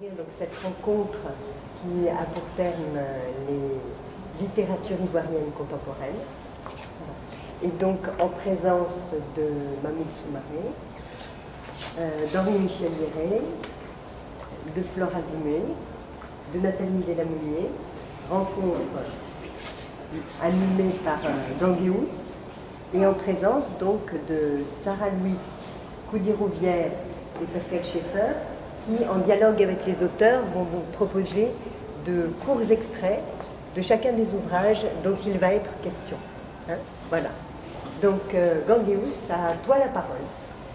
Donc, cette rencontre qui a pour terme les littératures ivoiriennes contemporaines. Et donc en présence de Mahmoud Soumaré, d'Henri-Michel Liret, de Flore Azumé, de Nathalie Delamoulier, rencontre animée par Ganguéous, et en présence donc de Sarah-Louis Coudy-Rouvière et Pascal Schaeffer, qui, en dialogue avec les auteurs, vont vous proposer de courts extraits de chacun des ouvrages dont il va être question. Hein, voilà. Donc, Ganguéous, à toi la parole.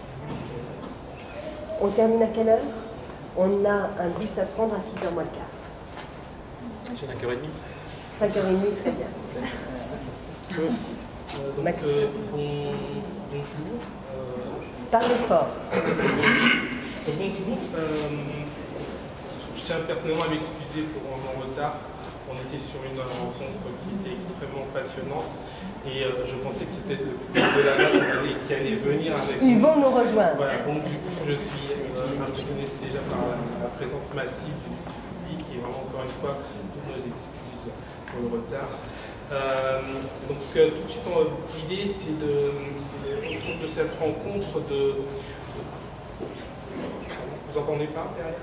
On termine à quelle heure? On a un bus à prendre à 6h moins le quart. C'est 5h30. 5h30 serait bien. Bonjour. Parlez fort. Bonjour. Je tiens personnellement à m'excuser pour mon retard. On était sur une rencontre qui était extrêmement passionnante et je pensais que c'était le public de la map qui allait venir avec Ils vont nous rejoindre. Voilà, donc du coup je suis impressionné déjà par la présence massive du public et vraiment encore une fois toutes nos excuses pour le retard. Donc tout de suite l'idée c'est de cette rencontre de... Vous entendez pas derrière?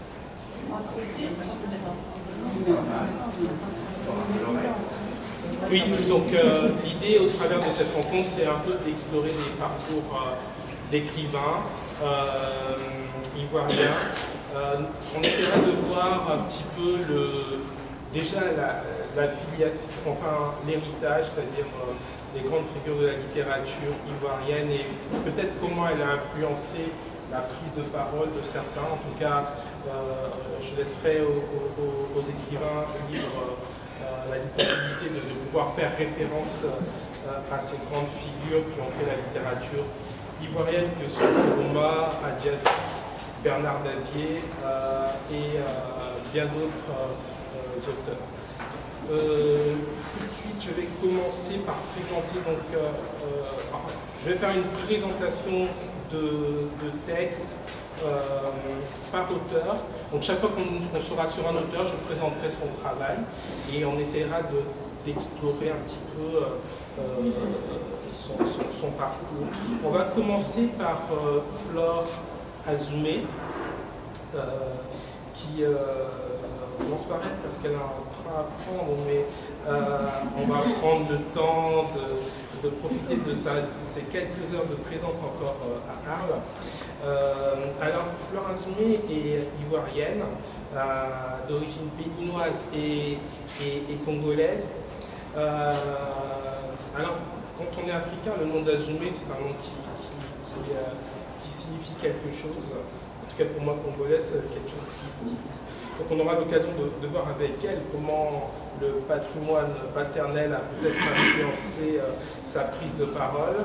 Oui, donc l'idée au travers de cette rencontre, c'est un peu d'explorer les parcours d'écrivains ivoiriens. On essaiera de voir un petit peu déjà la filiation, enfin l'héritage, c'est-à-dire les grandes figures de la littérature ivoirienne et peut-être comment elle a influencé la prise de parole de certains. En tout cas, je laisserai aux écrivains libres la possibilité de pouvoir faire référence à ces grandes figures qui ont fait la littérature ivoirienne, que sont Nkrumah, Adjafi, Bernard Davier et bien d'autres auteurs. Tout de suite, je vais commencer par présenter, donc, je vais faire une présentation de textes par auteur. Donc chaque fois qu'on sera sur un auteur, je présenterai son travail et on essaiera d'explorer un petit peu son parcours. On va commencer par Flore Azumé, qui commence par elle parce qu'elle a un train à prendre, mais on va prendre le temps de profiter de ces quelques heures de présence encore à Arles. Alors, Flore Azumé est ivoirienne, d'origine béninoise et congolaise. Alors, quand on est africain, le nom d'Azumé, c'est un nom qui signifie quelque chose. En tout cas, pour moi, congolaise, c'est quelque chose qui... Donc, on aura l'occasion de voir avec elle comment le patrimoine paternel a peut-être influencé sa prise de parole.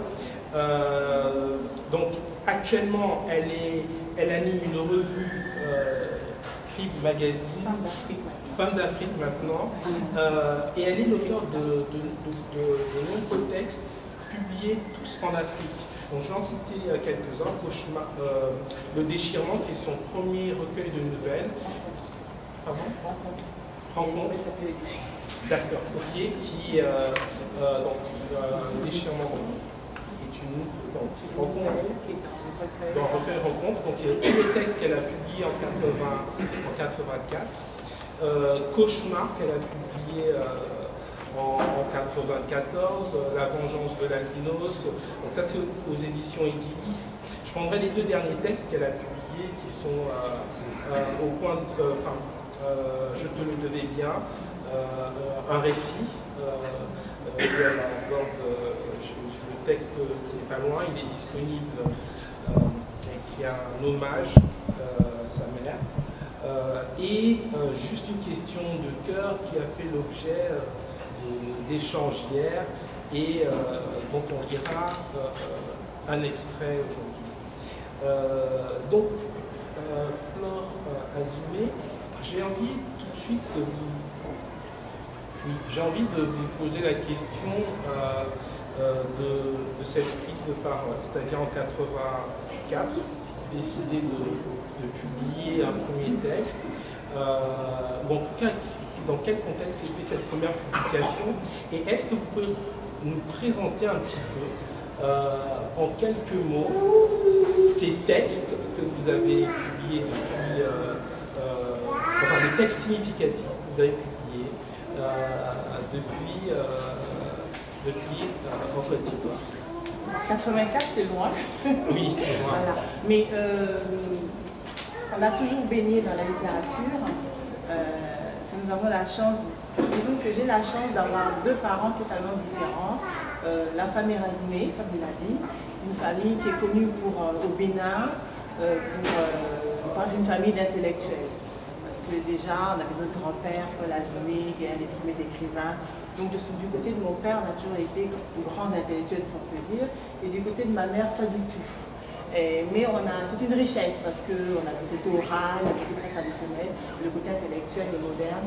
Donc, actuellement, elle anime une revue Scribe Magazine, Femmes d'Afrique maintenant, et elle est l'auteur de nombreux textes publiés tous en Afrique. Donc, j'en citais quelques-uns. Cauchemar, Le Déchirement, qui est son premier recueil de nouvelles. Pardon? Rencontre. D'accord, ok, qui donc, Le Déchirement est une rencontre, dans recueil rencontre, donc il y a tous les textes qu'elle a publiés en 84, Cauchemar qu'elle a publié en 94, La Vengeance de l'albinos, donc ça c'est aux éditions Edilis. Je prendrai les deux derniers textes qu'elle a publiés qui sont au point de... Je te le devais bien, un récit, le texte qui n'est pas loin, il est disponible et qui a un hommage à sa mère. Et juste une question de cœur qui a fait l'objet d'échanges hier et dont on lira un extrait aujourd'hui. Donc, Flore Azumé, j'ai envie tout de suite de vous poser la question de cette prise de parole, c'est-à-dire en 84. décidé de publier un premier texte, ou en tout cas, dans quel contexte s'est fait cette première publication, et est-ce que vous pouvez nous présenter un petit peu, en quelques mots, ces textes que vous avez publiés depuis, enfin les textes significatifs que vous avez publiés depuis en Côte d'Ivoire. 84, c'est loin. Oui, c'est loin. Voilà. Mais on a toujours baigné dans la littérature. Nous avons la chance, disons que j'ai la chance d'avoir deux parents totalement différents. La famille Razimé, comme il l'a dit, c'est une famille qui est connue au Bénin, par une famille d'intellectuels. Parce que déjà, on avait notre grand-père, Paul Razimé, qui est un des premiers écrivains. Donc du côté de mon père, on a toujours été de grands intellectuels, si on peut dire, et du côté de ma mère, pas du tout. Mais c'est une richesse parce qu'on a le côté oral, le côté très traditionnel, le côté intellectuel et moderne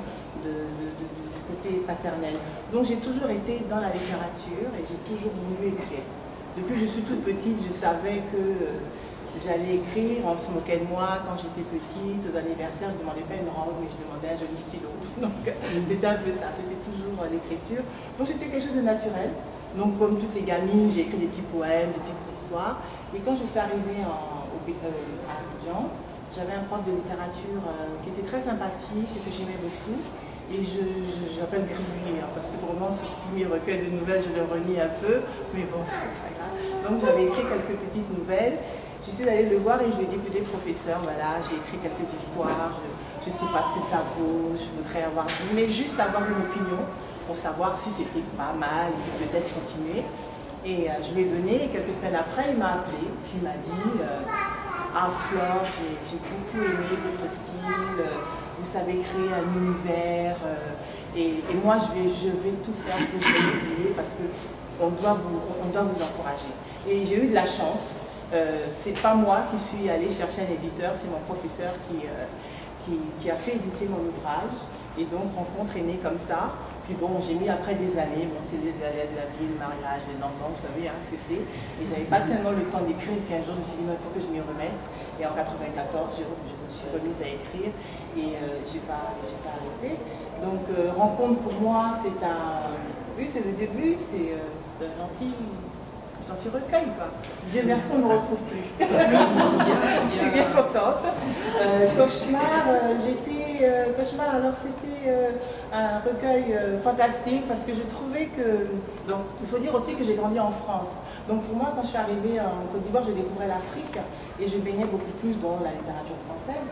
du côté paternel. Donc j'ai toujours été dans la littérature et j'ai toujours voulu écrire. Depuis que je suis toute petite, je savais que j'allais écrire, on se moquait de moi quand j'étais petite, aux anniversaires, je ne demandais pas une robe, mais je demandais un joli stylo. Donc c'était un peu ça, c'était toujours l'écriture. Donc c'était quelque chose de naturel. Donc comme toutes les gamines, j'ai écrit des petits poèmes, des petites histoires. Et quand je suis arrivée à Abidjan, j'avais un prof de littérature qui était très sympathique et que j'aimais beaucoup. Et j'appelle Gribouille, parce que vraiment ce premier recueil de nouvelles, je le renie un peu, mais bon, c'est pas grave. Donc j'avais écrit quelques petites nouvelles. Je suis allée le voir et je lui ai dit, écoutez, professeur, voilà, j'ai écrit quelques histoires, je ne sais pas ce que ça vaut, je voudrais avoir dit, mais juste avoir une opinion pour savoir si c'était pas mal, et peut-être continuer. Et je lui ai donné, et quelques semaines après, il m'a appelé, puis il m'a dit, ah Flore, j'ai beaucoup aimé votre style, vous savez créer un univers, et moi je vais tout faire pour vous publier parce qu'on doit vous encourager. Et j'ai eu de la chance. C'est pas moi qui suis allée chercher un éditeur, c'est mon professeur qui a fait éditer mon ouvrage. Et donc, rencontre est née comme ça. Puis bon, j'ai mis après des années, bon, c'est les aléas de la vie, le mariage, les enfants, vous savez hein, ce que c'est. Et j'avais pas tellement le temps d'écrire qu'un jour, je me suis dit, non, il faut que je m'y remette. Et en 94, je me suis remise à écrire et j'ai pas arrêté. Donc, rencontre pour moi, c'est un... Oui, c'est le début, c'est un gentil recueil, quoi. Dieu merci, on ne me retrouve plus. Je suis bien contente. Cauchemar, Cauchemar, alors c'était un recueil fantastique parce que je trouvais que... Donc, il faut dire aussi que j'ai grandi en France. Donc, pour moi, quand je suis arrivée en Côte d'Ivoire, je découvrais l'Afrique et je baignais beaucoup plus dans la littérature française.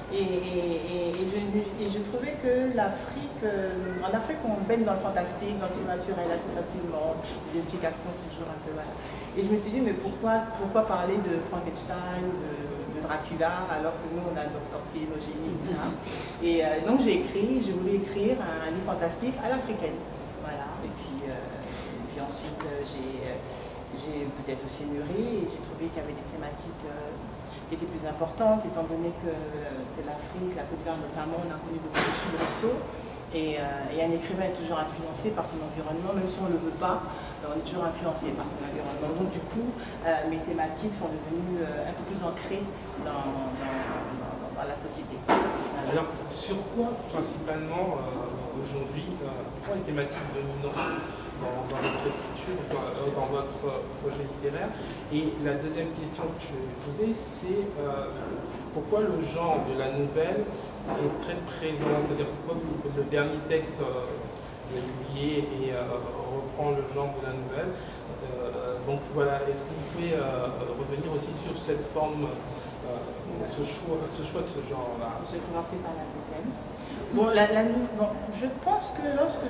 Et je trouvais que l'Afrique, en Afrique, on baigne dans le fantastique, dans le surnaturel assez facilement, des explications toujours un peu, voilà. Et je me suis dit, mais pourquoi parler de Frankenstein, de Dracula, alors que nous, on a nos sorciers, nos génies, etc. Et donc j'ai voulu écrire un livre fantastique à l'africaine. Voilà. Et puis ensuite, j'ai peut-être aussi mûri et j'ai trouvé qu'il y avait des thématiques qui étaient plus importantes, étant donné que l'Afrique, la Côte d'Ivoire notamment, on a connu beaucoup de soubresauts. Et un écrivain est toujours influencé par son environnement, même si on ne le veut pas, on est toujours influencé par son environnement. Donc du coup, mes thématiques sont devenues un peu plus ancrées dans la société. Alors, sur quoi principalement aujourd'hui sont les thématiques dominantes dans votre écriture, dans votre projet littéraire? Et la deuxième question que je vais poser, c'est pourquoi le genre de la nouvelle est très présent? C'est-à-dire pourquoi le dernier texte de publié et reprend le genre de la nouvelle? Donc voilà, est-ce que vous pouvez revenir aussi sur cette forme, ce choix de ce genre-là? Je vais commencer par la deuxième. Bon, je pense que lorsque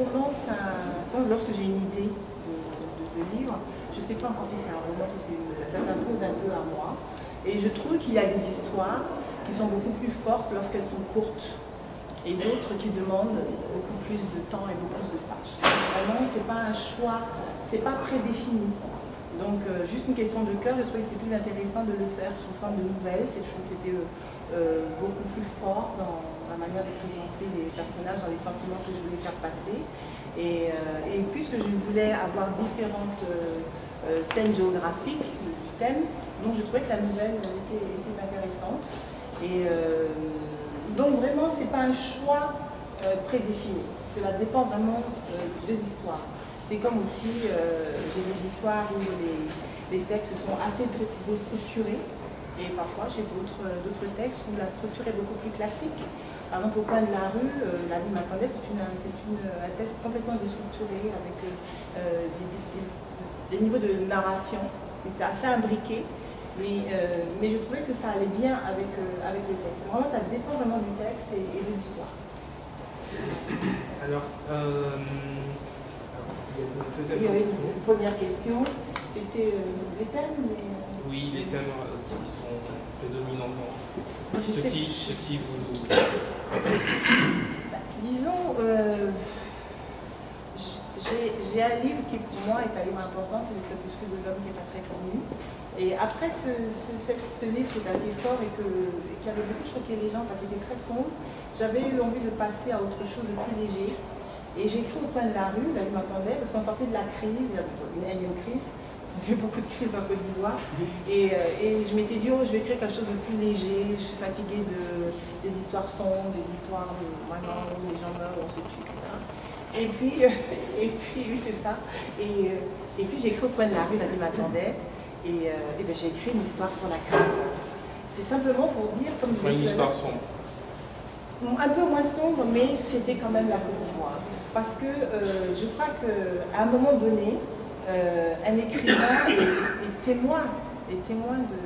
j'ai une idée de livre, je ne sais pas encore si c'est un roman, si ça s'impose un peu à moi. Et je trouve qu'il y a des histoires qui sont beaucoup plus fortes lorsqu'elles sont courtes et d'autres qui demandent beaucoup plus de temps et beaucoup plus de pages. Vraiment, ce n'est pas un choix, ce n'est pas prédéfini. Donc, juste une question de cœur, je trouvais que c'était plus intéressant de le faire sous forme de nouvelles. Je trouve que c'était beaucoup plus fort dans la manière de présenter les personnages, dans les sentiments que je voulais faire passer. Et puisque je voulais avoir différentes scènes géographiques du thème, Donc je trouvais que la nouvelle était intéressante. Et donc vraiment, ce n'est pas un choix prédéfini. Cela dépend vraiment de l'histoire. C'est comme aussi, j'ai des histoires où les textes sont assez déstructurés. Et parfois, j'ai d'autres textes où la structure est beaucoup plus classique. Par exemple, au coin de la rue, La vie m'attendait, c'est un texte complètement déstructuré avec des niveaux de narration. C'est assez imbriqué, mais je trouvais que ça allait bien avec le texte. Vraiment, ça dépend vraiment du texte et de l'histoire. Alors, il y avait une première question, c'était les thèmes. Oui, les thèmes qui sont prédominants. Ce qui vous... Disons, j'ai un livre qui pour moi est un livre important, c'est Le crépuscule de l'homme qui n'est pas très connu. Et après ce livre qui est assez fort et qui avait beaucoup choqué les gens parce qu'il était très sombre, j'avais eu envie de passer à autre chose de plus léger. Et j'ai écrit au coin de la rue, là il m'attendait, parce qu'on sortait de la crise, il y avait une énième crise. Il y a eu beaucoup de crises en Côte d'Ivoire. Et je m'étais dit, oh, je vais écrire quelque chose de plus léger. Je suis fatiguée des histoires sombres, des histoires vraiment où les gens meurent, on se tue, etc. Et puis oui, c'est ça. Et puis j'ai écrit au coin de la rue, la vie m'attendait. Et ben, j'ai écrit une histoire sur la crise. C'est simplement pour dire, comme je une histoire sombre. Un peu moins sombre, mais c'était quand même la Côte d'Ivoire. Parce que je crois qu'à un moment donné, un écrivain est témoin de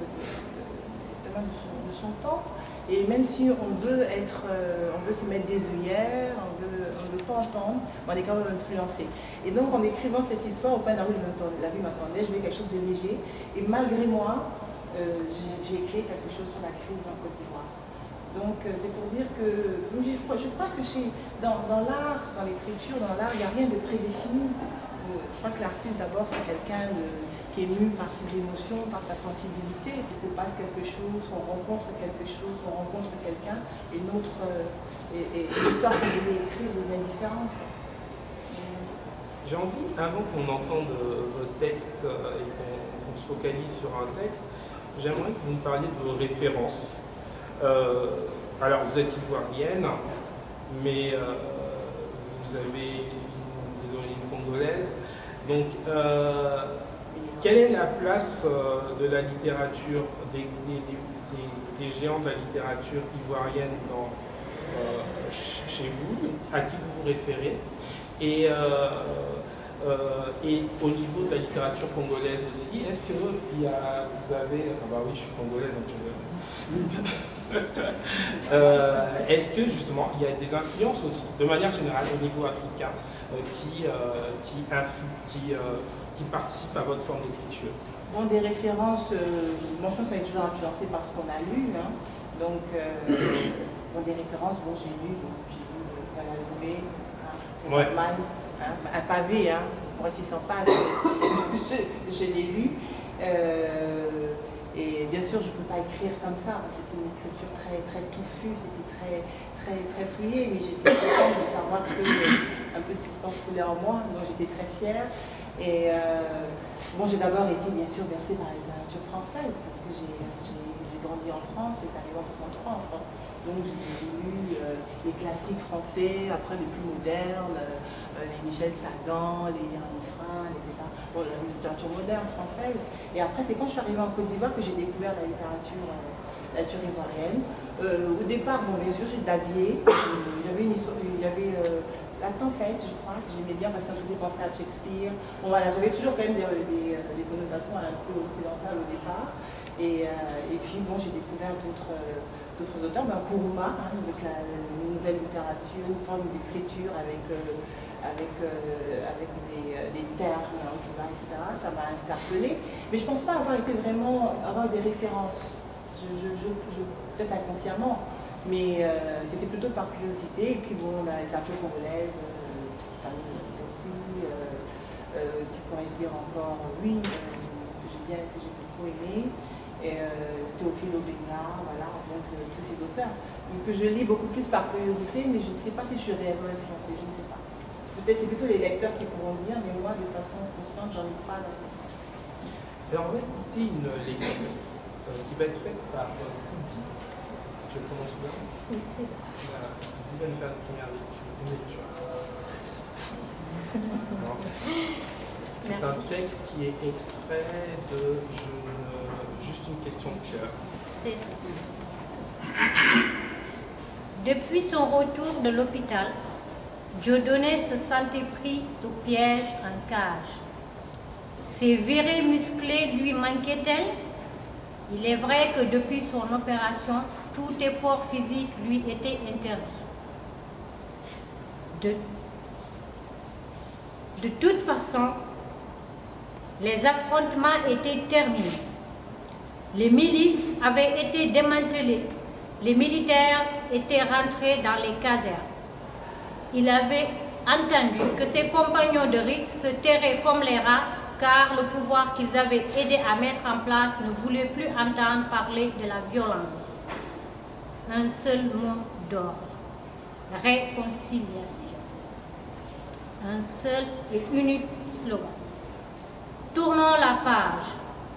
son temps. Et même si on veut se mettre des œillères, on veut pas entendre, on est quand même influencé. Et donc en écrivant cette histoire, au coin de la rue, la vie m'attendait, je voulais quelque chose de léger. Et malgré moi, j'ai écrit quelque chose sur la crise en Côte d'Ivoire. Donc c'est pour dire que je crois que dans l'art, dans l'écriture, dans l'art, il n'y a rien de prédéfini. Je crois que l'artiste d'abord c'est quelqu'un qui est mu par ses émotions, par sa sensibilité, il se passe quelque chose, on rencontre quelque chose, on rencontre quelqu'un, et l'histoire que je vais écrire devient différente. J'ai envie, avant qu'on entende votre texte et qu'on se focalise sur un texte, j'aimerais que vous me parliez de vos références. Alors, vous êtes ivoirienne, mais vous avez des origines congolaises. Donc, quelle est la place de la littérature, des géants de la littérature ivoirienne chez vous, à qui vous vous référez, et au niveau de la littérature congolaise aussi, est-ce que vous avez... Ah bah oui, je suis congolais, donc est-ce que justement il y a des influences aussi, de manière générale au niveau africain, qui participent à votre forme d'écriture? Bon, des références, moi je pense qu'on est toujours influencé par ce qu'on a lu, hein. Donc des références, bon j'ai lu Galazoué, ouais. Normal, hein, un pavé, hein, pour 600 pages, je l'ai lu. Et bien sûr, je ne peux pas écrire comme ça, c'était une écriture très, très touffue, c'était très, très, très fouillé, mais j'étais contente de savoir qu'un peu de substance coulait en moi, donc j'étais très fière. Et bon, j'ai d'abord été bien sûr bercée par la littérature française, parce que j'ai grandi en France, j'étais arrivée en 63 en France. Donc j'ai lu les classiques français, après les plus modernes, les Michel Sagan, les Ranifrin, etc. Bon, la littérature moderne française. Et après, c'est quand je suis arrivée en Côte d'Ivoire que j'ai découvert la littérature ivoirienne. Au départ, bon, bien sûr, j'ai Dadier. Il y avait La Tempête, je crois, que j'aimais bien parce que ça me faisait penser à Shakespeare. Bon, voilà, j'avais toujours quand même des connotations un peu occidentales au départ. Et puis, bon, j'ai découvert d'autres auteurs, Nkrumah, hein, avec la nouvelle littérature, une forme d'écriture avec des termes, etc. Ça m'a interpellée. Mais je ne pense pas avoir des références, peut-être inconsciemment, mais c'était plutôt par curiosité. Et puis bon, la littérature congolaise, qui pourrais-je dire encore, oui, que j'ai beaucoup aimé. Théophile Obenga, voilà, donc tous ces auteurs. Donc je lis beaucoup plus par curiosité, mais je ne sais pas si je suis réellement influencée, je ne sais pas. Peut-être c'est plutôt les lecteurs qui pourront le dire, mais moi, de façon consciente, j'en ai pas l'impression. Alors, on va écouter une lecture qui va être faite par Koudi. Je prononce bien? Oui, c'est ça. Voilà. Koudi va nous faire une première lecture. C'est un texte qui est extrait de juste une question de cœur. C'est ça. Depuis son retour de l'hôpital, Dieudonné se sentait pris au piège en cage. Ses virées musclées lui manquaient-elles? Il est vrai que depuis son opération, tout effort physique lui était interdit. De toute façon, les affrontements étaient terminés. Les milices avaient été démantelées. Les militaires étaient rentrés dans les casernes. Il avait entendu que ses compagnons de rixe se tairaient comme les rats, car le pouvoir qu'ils avaient aidé à mettre en place ne voulait plus entendre parler de la violence. Un seul mot d'ordre: réconciliation. Un seul et unique slogan. Tournons la page.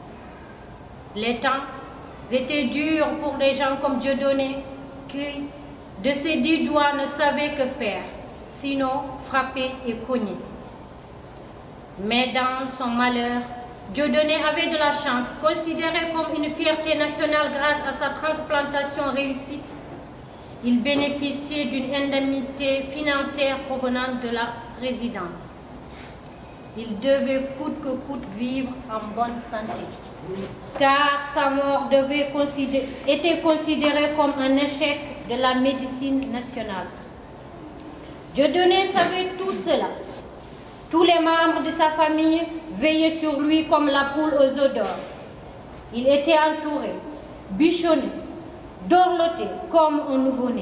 Les temps étaient durs pour des gens comme Dieudonné, qui, de ses 10 doigts, ne savaient que faire, sinon frapper et cogner. Mais dans son malheur, Dieudonné avait de la chance, considéré comme une fierté nationale grâce à sa transplantation réussite. Il bénéficiait d'une indemnité financière provenant de la résidence. Il devait coûte que coûte vivre en bonne santé, car sa mort était considérée comme un échec de la médecine nationale. Dieudonné savait tout cela. Tous les membres de sa famille veillaient sur lui comme la poule aux œufs d'or. Il était entouré, bichonné, dorloté comme un nouveau-né.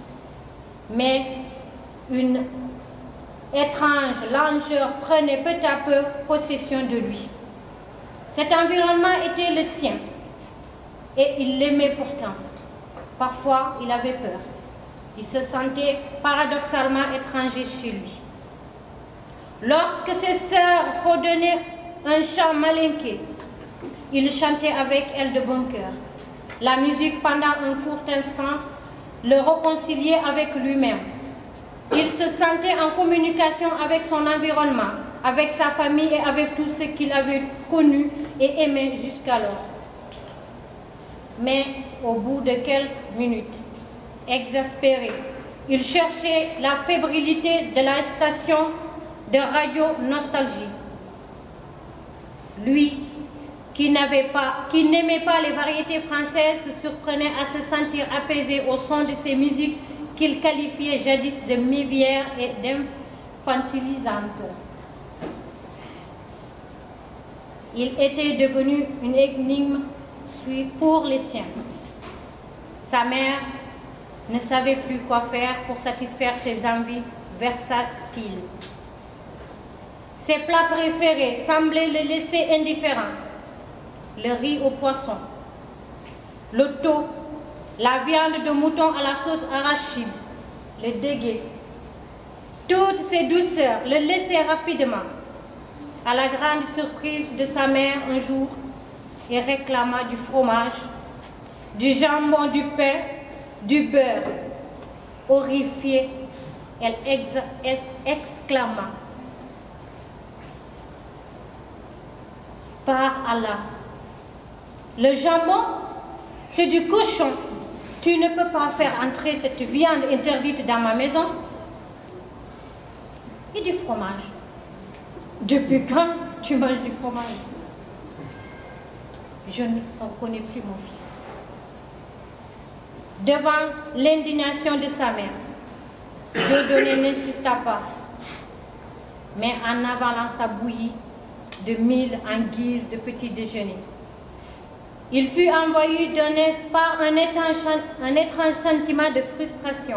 Mais une étrange langueur prenait peu à peu possession de lui. Cet environnement était le sien et il l'aimait pourtant. Parfois, il avait peur. Il se sentait paradoxalement étranger chez lui. Lorsque ses sœurs fredonnaient un chant malinqué, il chantait avec elles de bon cœur. La musique, pendant un court instant, le réconciliait avec lui-même. Il se sentait en communication avec son environnement, avec sa famille et avec tout ce qu'il avait connu et aimé jusqu'alors. Mais au bout de quelques minutes, exaspéré, il cherchait la fébrilité de la station de radio Nostalgie. Lui, qui n'aimait pas les variétés françaises, se surprenait à se sentir apaisé au son de ces musiques qu'il qualifiait jadis de mivières et d'infantilisantes. Il était devenu une énigme pour les siens. Sa mère ne savait plus quoi faire pour satisfaire ses envies versatiles. Ses plats préférés semblaient le laisser indifférent. Le riz au poisson, le thon, la viande de mouton à la sauce arachide, le dégué. Toutes ces douceurs le laissaient rapidement. À la grande surprise de sa mère, un jour, il réclama du fromage, du jambon, du pain, du beurre. Horrifiée, elle exclama: par Allah, le jambon, c'est du cochon. Tu ne peux pas faire entrer cette viande interdite dans ma maison. Et du fromage. Depuis quand tu manges du fromage? Je ne reconnais plus mon fils. Devant l'indignation de sa mère, Dieudonné n'insista pas, mais en avalant sa bouillie de mil en guise de petit déjeuner, il fut envahi par un étrange sentiment de frustration.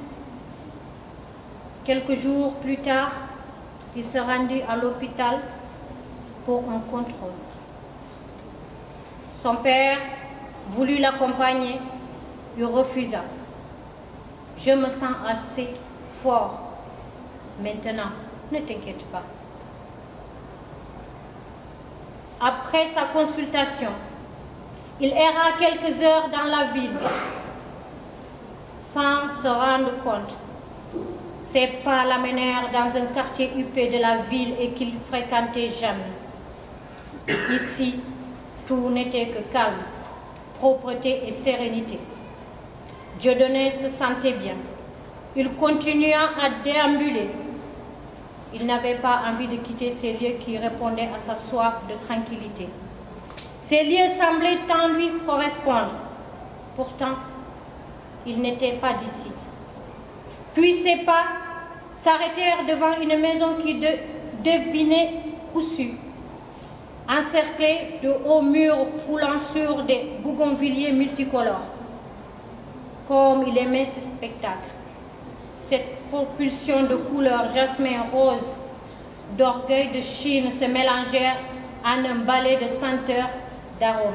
Quelques jours plus tard, il se rendit à l'hôpital pour un contrôle. Son père voulut l'accompagner, il refusa. Je me sens assez fort. Maintenant, ne t'inquiète pas. après sa consultation, il erra quelques heures dans la ville sans se rendre compte. Ses pas l'amenèrent dans un quartier huppé de la ville et qu'il ne fréquentait jamais. Ici, tout n'était que calme, propreté et sérénité. Dieudonné se sentait bien. Il continua à déambuler. Il n'avait pas envie de quitter ces lieux qui répondaient à sa soif de tranquillité. Ces lieux semblaient tant lui correspondre. Pourtant, il n'était pas d'ici. Puis ses pas s'arrêtèrent devant une maison qui devinait cousue, encerclée de hauts murs coulant sur des bougainvilliers multicolores. Comme il aimait ce spectacle, cette propulsion de couleurs jasmin rose, d'orgueil de Chine se mélangèrent en un balai de senteurs, d'arômes.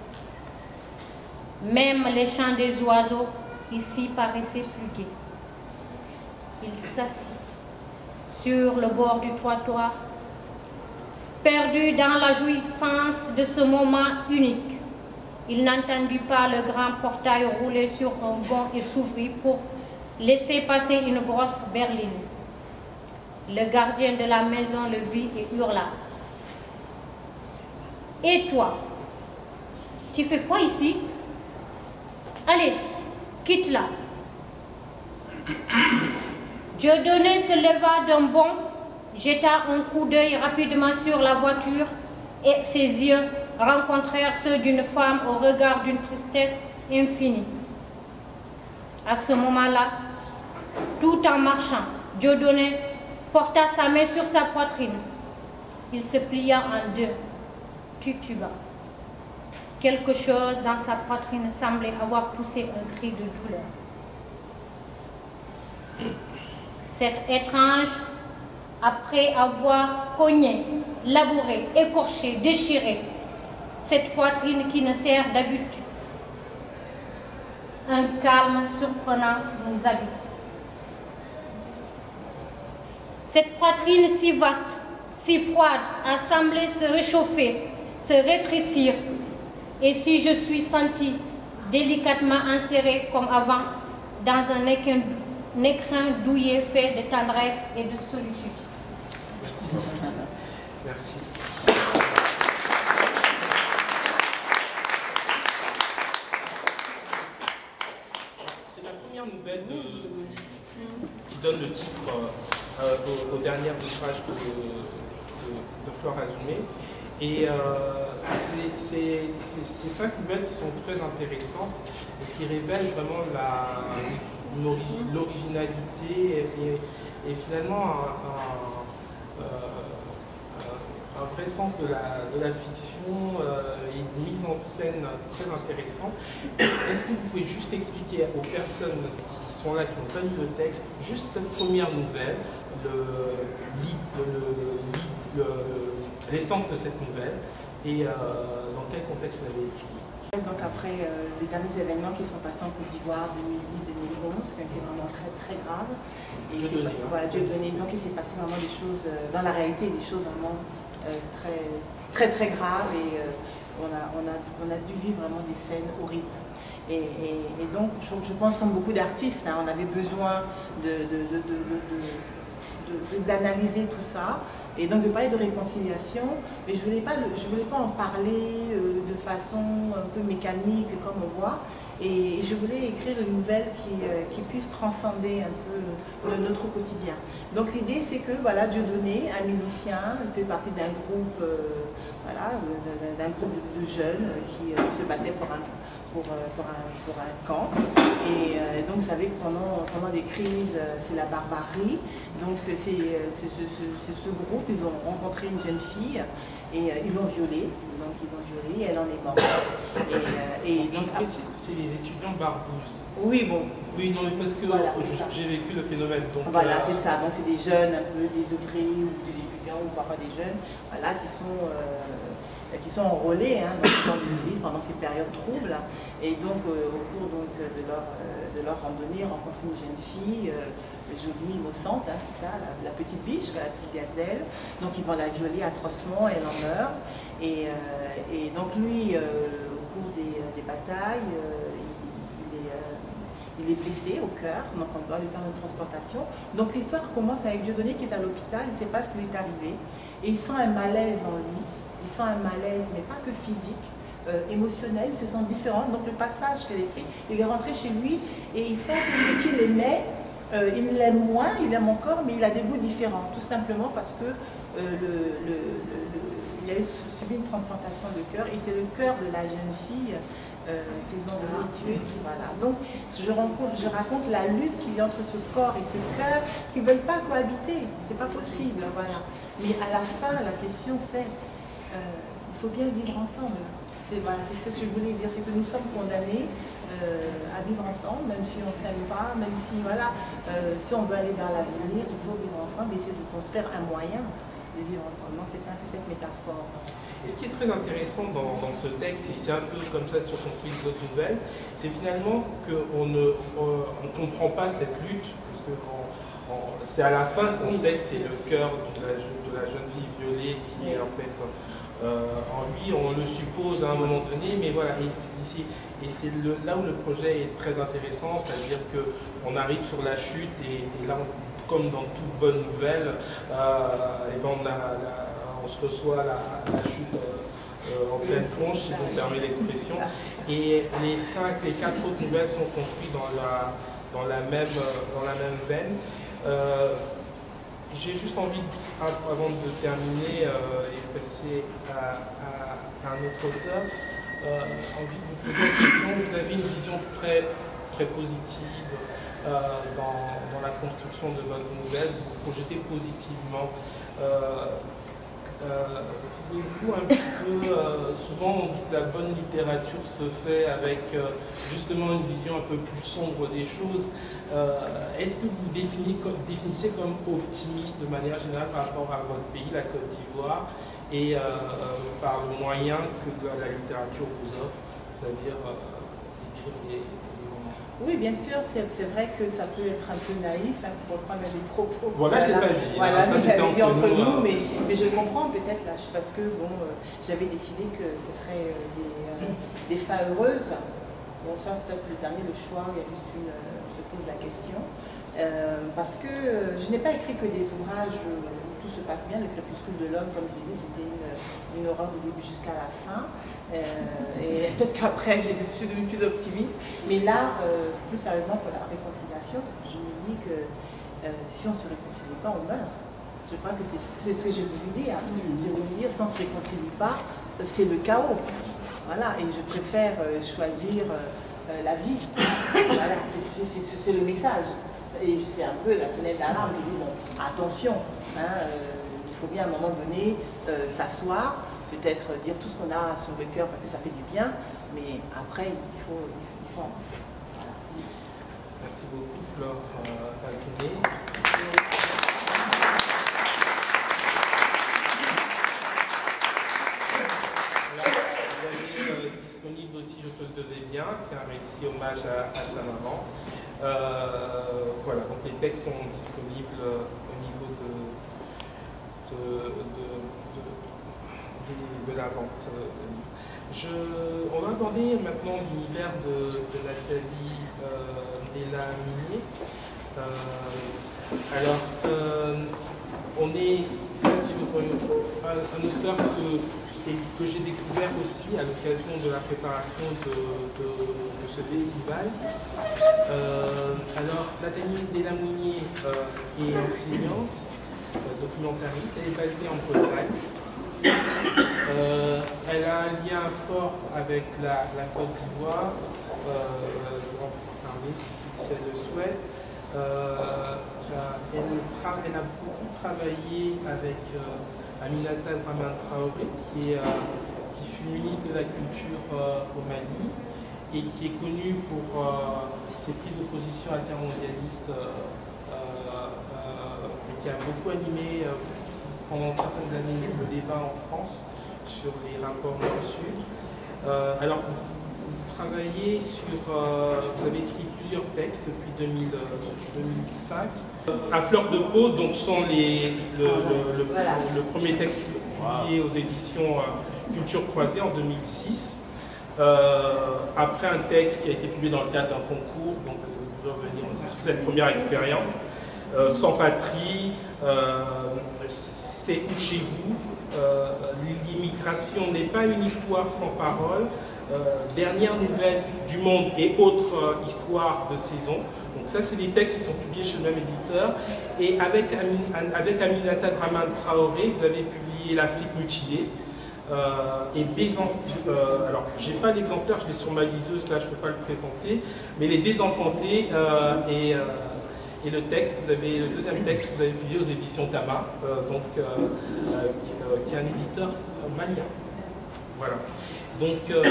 Même les chants des oiseaux ici paraissaient plus gais. Il s'assit sur le bord du trottoir, perdu dans la jouissance de ce moment unique. Il n'entendit pas le grand portail rouler sur un banc et s'ouvrir pour laisser passer une grosse berline. Le gardien de la maison le vit et hurla. « Et toi, tu fais quoi ici? Allez, quitte-la. » Dieudonné se leva d'un bond, jeta un coup d'œil rapidement sur la voiture et ses yeux rencontrèrent ceux d'une femme au regard d'une tristesse infinie. À ce moment-là, tout en marchant, Dieudonné porta sa main sur sa poitrine. Il se plia en deux, tituba. Quelque chose dans sa poitrine semblait avoir poussé un cri de douleur. C'est étrange, après avoir cogné, labouré, écorché, déchiré, cette poitrine qui ne sert d'habitude. Un calme surprenant nous habite. Cette poitrine si vaste, si froide, a semblé se réchauffer, se rétrécir. Et si je suis sentie délicatement insérée comme avant dans un écrin douillet fait de tendresse et de solitude. Merci. Merci. C'est la première nouvelle qui donne le titre au dernier ouvrage de Flore Azumé. Et c'est 5 nouvelles qui sont très intéressantes et qui révèlent vraiment l'originalité et finalement un vrai sens de la fiction et une mise en scène très intéressante. Est-ce que vous pouvez juste expliquer aux personnes qui sont là, qui n'ont pas lu le texte, juste cette première nouvelle, l'essence de cette nouvelle et dans quel contexte vous l'avez écrit? Donc après les derniers événements qui sont passés en Côte d'Ivoire 2010-2011, qui ont été vraiment très très graves. Et voilà, Dieudonné. Donc il s'est passé vraiment des choses, dans la réalité, des choses vraiment très très graves et on a dû vivre vraiment des scènes horribles. Et donc je pense comme beaucoup d'artistes, hein, on avait besoin d'analyser tout ça. Et donc de parler de réconciliation, mais je ne voulais pas en parler de façon un peu mécanique comme on voit, et je voulais écrire une nouvelle qui puisse transcender un peu notre quotidien. Donc l'idée c'est que voilà, Dieudonné, un milicien, fait partie d'un groupe, d'un groupe de jeunes qui se battaient pour un camp. Et donc vous savez que pendant des crises, c'est la barbarie. Donc c'est ce groupe, ils ont rencontré une jeune fille et ils l'ont violée. Donc ils l'ont violée, elle en est morte. Et donc, je précise que c'est les étudiants Barbouz. Oui, bon. Oui, non, mais parce que voilà, j'ai vécu le phénomène. Donc, voilà, c'est ça. Donc c'est des jeunes, un peu des ouvriers ou des étudiants ou parfois des jeunes, voilà, qui sont qui sont enrôlés hein, dans l'église pendant ces périodes troubles. Et donc, au cours donc, de leur randonnée, ils rencontrent une jeune fille, jolie, innocente, hein, c'est ça, la petite biche, la petite gazelle. Donc, ils vont la violer atrocement, elle en meurt. Et donc, lui, au cours des batailles, il est blessé au cœur, donc on doit lui faire une transplantation. Donc, l'histoire commence avec Dieudonné qui est à l'hôpital, il ne sait pas ce qui lui est arrivé. Et il sent un malaise en lui. Il sent un malaise, mais pas que physique, émotionnel, il se sent différent. Donc le passage qu'elle a fait, il est rentré chez lui et il sent que ce qu'il aimait, il l'aime moins, il aime encore, mais il a des goûts différents. Tout simplement parce que il a subi une transplantation de cœur et c'est le cœur de la jeune fille qu'ils ont tué. Voilà. Donc je raconte la lutte qu'il y a entre ce corps et ce cœur qui ne veulent pas cohabiter. C'est pas possible. Voilà. Mais à la fin, la question c'est il faut bien vivre ensemble. Voilà, c'est ce que je voulais dire, c'est que nous sommes condamnés à vivre ensemble, même si on ne s'aime pas, même si, voilà, si on veut aller vers l'avenir, il faut vivre ensemble et essayer de construire un moyen de vivre ensemble. Non, c'est pas que cette métaphore. Et ce qui est très intéressant dans ce texte, et c'est un peu comme ça que se construit votre nouvelle, c'est finalement qu'on ne comprend pas cette lutte, parce que c'est à la fin qu'on sait que c'est le cœur de la jeune fille violée qui est en fait en lui, on le suppose à un moment donné, mais voilà, et c'est là où le projet est très intéressant, c'est-à-dire qu'on arrive sur la chute et là, comme dans toute bonne nouvelle, et ben on se reçoit la chute en pleine tronche, si vous me permettez l'expression, et les 4 autres nouvelles sont construites dans la même veine. J'ai juste envie, avant de terminer et passer à un autre auteur, envie de vous poser la question. Vous avez une vision très, très positive dans la construction de votre nouvelle, vous vous projetez positivement. Pouvez-vous un petit peu, souvent on dit que la bonne littérature se fait avec justement une vision un peu plus sombre des choses. Est-ce que vous définissez comme optimiste de manière générale par rapport à votre pays, la Côte d'Ivoire, et par le moyen que la littérature vous offre, c'est-à-dire écrire des romans? Oui, bien sûr, c'est vrai que ça peut être un peu naïf, hein, pour reprendre les propos. Voilà, je ne l'ai pas dit. Voilà, ça c'était entre nous, hein. mais je comprends peut-être là, parce que bon, j'avais décidé que ce serait des fins heureuses. Bon, ça peut-être le dernier, le choix, il y a juste on se pose la question. Parce que je n'ai pas écrit que des ouvrages où tout se passe bien. Le crépuscule de l'homme, comme je l'ai dit, c'était une horreur du début jusqu'à la fin. Et peut-être qu'après, je suis devenue plus optimiste. Mais là, plus sérieusement, pour la réconciliation, je me dis que si on ne se réconcilie pas, on meurt. Je crois que c'est ce que j'ai voulu dire. J'ai voulu dire, si on ne se réconcilie pas, c'est le chaos. Voilà, et je préfère choisir la vie. Voilà, c'est le message. Et c'est un peu la sonnette d'alarme qui dit, bon, attention, hein, il faut bien à un moment donné s'asseoir, peut-être dire tout ce qu'on a sur le cœur parce que ça fait du bien, mais après, il faut avancer. Voilà. Merci beaucoup, Flore Azumé. Disponible aussi, Je te le devais bien, qui est un récit hommage à sa maman. Voilà, donc les textes sont disponibles au niveau de la vente. On va aborder maintenant l'univers de Nathalie Della-Minier. On est un auteur que j'ai découvert aussi à l'occasion de la préparation de ce festival. Nathalie Della-Minier est enseignante, documentariste, elle est basée en Bretagne. Elle a un lien fort avec la Côte d'Ivoire, si elle le souhaite. Elle a beaucoup travaillé avec Aminata Dramane Traoré, qui fut ministre de la Culture au Mali et qui est connue pour ses prises de position altermondialistes et qui a beaucoup animé pendant certaines années le débat en France sur les rapports Nord-Sud. Alors, vous travaillez sur... vous avez écrit plusieurs textes depuis 2005. À fleur de peau, donc sont le premier texte publié aux éditions Culture Croisée en 2006. Après un texte qui a été publié dans le cadre d'un concours, donc vous revenir aussi sur cette première expérience. Sans patrie, c'est où chez vous, l'immigration n'est pas une histoire sans parole, dernière nouvelle du monde et autres histoires de saison. Donc ça, c'est des textes qui sont publiés chez le même éditeur. Et avec Aminata Dramane Traoré, vous avez publié L'Afrique mutilée. Et alors, j'ai pas l'exemplaire, je l'ai sur ma liseuse, là je peux pas le présenter, mais Les Désenfantés et le deuxième texte que vous avez publié aux éditions Tama, qui est un éditeur malien. Voilà. Donc,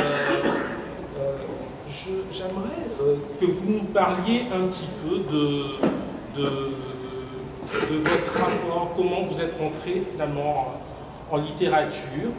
j'aimerais que vous nous parliez un petit peu de votre rapport, comment vous êtes rentré finalement en littérature.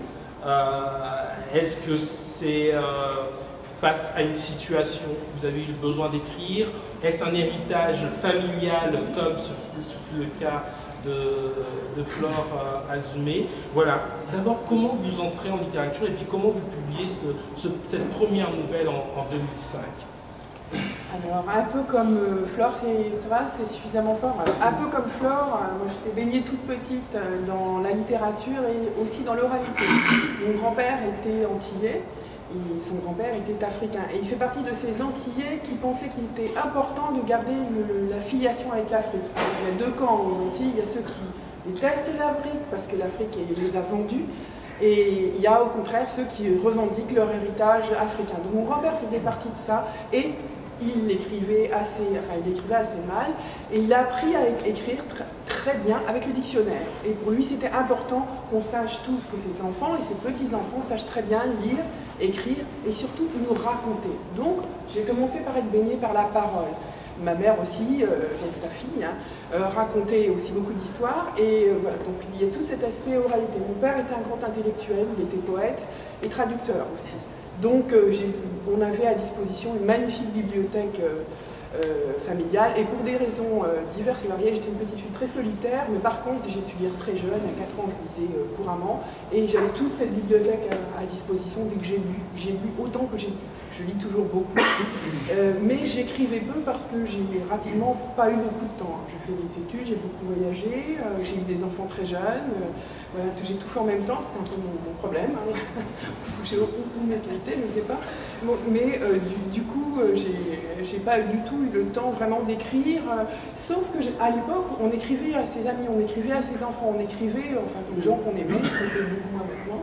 Est-ce que c'est face à une situation où vous avez eu besoin d'écrire? Est-ce un héritage familial comme ce fut le cas de Flore Azumé? Voilà. D'abord, comment vous entrez en littérature et puis comment vous publiez cette première nouvelle en 2005? Alors, un peu comme Flore, ça va, c'est suffisamment fort. Alors, un peu comme Flore, moi j'étais baignée toute petite dans la littérature et aussi dans l'oralité. Mon grand-père était antillais et son grand-père était africain. Et il fait partie de ces antillais qui pensaient qu'il était important de garder la filiation avec l'Afrique. Il y a deux camps aux Antilles, il y a ceux qui détestent l'Afrique parce que l'Afrique les a vendus. Et il y a au contraire ceux qui revendiquent leur héritage africain. Donc mon grand-père faisait partie de ça et il écrivait assez mal et il a appris à écrire très bien avec le dictionnaire. Et pour lui, c'était important qu'on sache tous, que ses enfants et ses petits-enfants sachent très bien lire, écrire et surtout nous raconter. Donc, j'ai commencé par être baignée par la parole. Ma mère aussi, donc sa fille, racontait aussi beaucoup d'histoires et voilà, donc il y a tout cet aspect oralité. Mon père était un grand intellectuel, il était poète et traducteur aussi. Donc on avait à disposition une magnifique bibliothèque familiale et pour des raisons diverses et variées, j'étais une petite fille très solitaire, mais par contre j'ai su lire très jeune, à 4 ans je lisais couramment et j'avais toute cette bibliothèque à disposition dès que j'ai lu. J'ai lu autant que j'ai lu. Je lis toujours beaucoup, mais j'écrivais peu parce que j'ai rapidement pas eu beaucoup de temps. J'ai fait des études, j'ai beaucoup voyagé, j'ai eu des enfants très jeunes, voilà, j'ai tout fait en même temps, c'était un peu mon problème. Hein. J'ai aucune qualité, je ne sais pas. Bon, mais du coup, j'ai pas du tout eu le temps vraiment d'écrire, sauf que à l'époque, on écrivait à ses amis, on écrivait à ses enfants, on écrivait, enfin, aux gens qu'on aimait, ce qu'on fait beaucoup moins maintenant.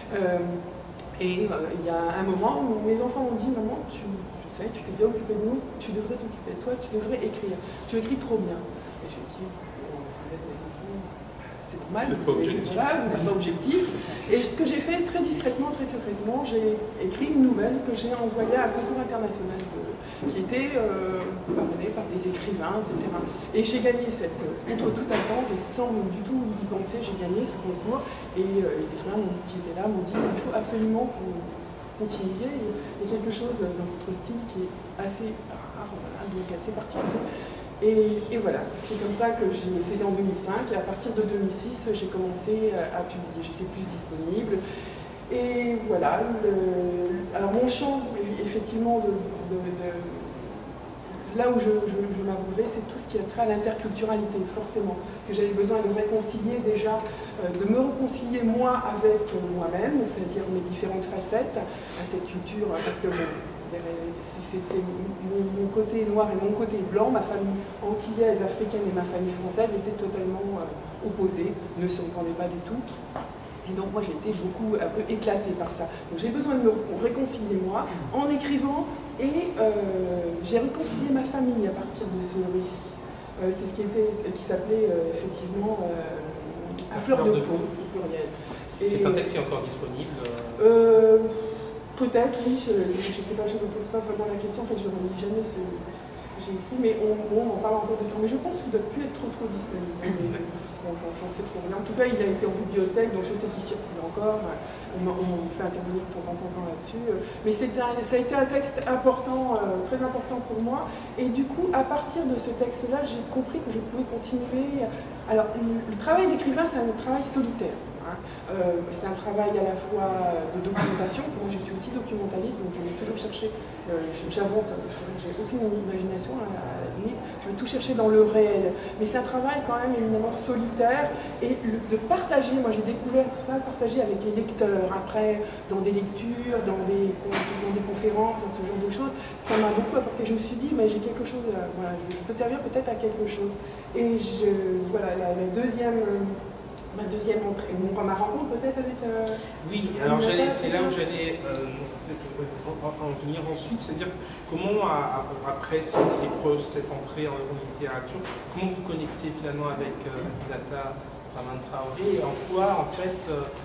Et il y a un moment où mes enfants m'ont dit « Maman, tu t'es bien occupée de nous, tu devrais t'occuper de toi, tu devrais écrire. Tu écris trop bien. » Et je dis « Vous êtes des enfants, c'est normal, vous n'êtes pas objectif. » Et ce que j'ai fait très discrètement, très secrètement, j'ai écrit une nouvelle que j'ai envoyée à un concours international qui était parrainé par des écrivains, etc. Et j'ai gagné contre toute attente et sans du tout y penser, j'ai gagné ce concours. Et les écrivains qui étaient là m'ont dit il faut absolument que vous continuiez. Il y a quelque chose dans votre style qui est assez rare, voilà, donc assez particulier. Et voilà, c'est comme ça que c'était en 2005 et à partir de 2006, j'ai commencé à publier. J'étais plus disponible. Et voilà, alors mon champ, effectivement, là où je m'avouerais, c'est tout ce qui a trait à l'interculturalité, forcément. Que j'avais besoin de réconcilier déjà, de me réconcilier moi avec moi-même, c'est-à-dire mes différentes facettes à cette culture, parce que c'est mon côté noir et mon côté blanc, ma famille antillaise, africaine et ma famille française étaient totalement opposées, ne s'entendaient pas du tout. Et donc moi j'ai été un peu éclatée par ça. Donc j'ai besoin de me réconcilier moi en écrivant et j'ai réconcilié ma famille à partir de ce récit. C'est ce qui s'appelait effectivement à fleur de peau, au pluriel. C'est un texte qui est encore disponible Peut-être, oui, je ne sais pas, je ne me pose pas vraiment la question, en fait je ne relis jamais j'ai écrit, mais on parle encore de tout. Mais je pense qu'il ne doit plus être trop disponible. Bon, j'en sais trop rien. En tout cas, il a été en bibliothèque, donc je sais qu'il circule encore. On fait intervenir de temps en temps là-dessus. Mais ça a été un texte important, très important pour moi. Et du coup, à partir de ce texte-là, j'ai compris que je pouvais continuer. Alors, le travail d'écrivain, c'est un travail solitaire. C'est un travail à la fois de documentation. Moi, je suis aussi documentaliste, donc je vais toujours chercher. J'avoue que j'ai aucune imagination à la limite. Je vais tout chercher dans le réel. Mais c'est un travail quand même éminemment solitaire et de partager. Moi, j'ai découvert ça, partager avec les lecteurs. Après, dans des lectures, dans des conférences, dans ce genre de choses, ça m'a beaucoup apporté. Je me suis dit, mais j'ai quelque chose. Voilà, je peux servir peut-être à quelque chose. Et voilà, ma deuxième entrée, ma rencontre peut-être avec... Oui, alors c'est là où j'allais en venir ensuite, c'est-à-dire comment, après cette entrée en littérature, comment vous connectez finalement avec Aminata Ramane Traoré et en quoi, en fait,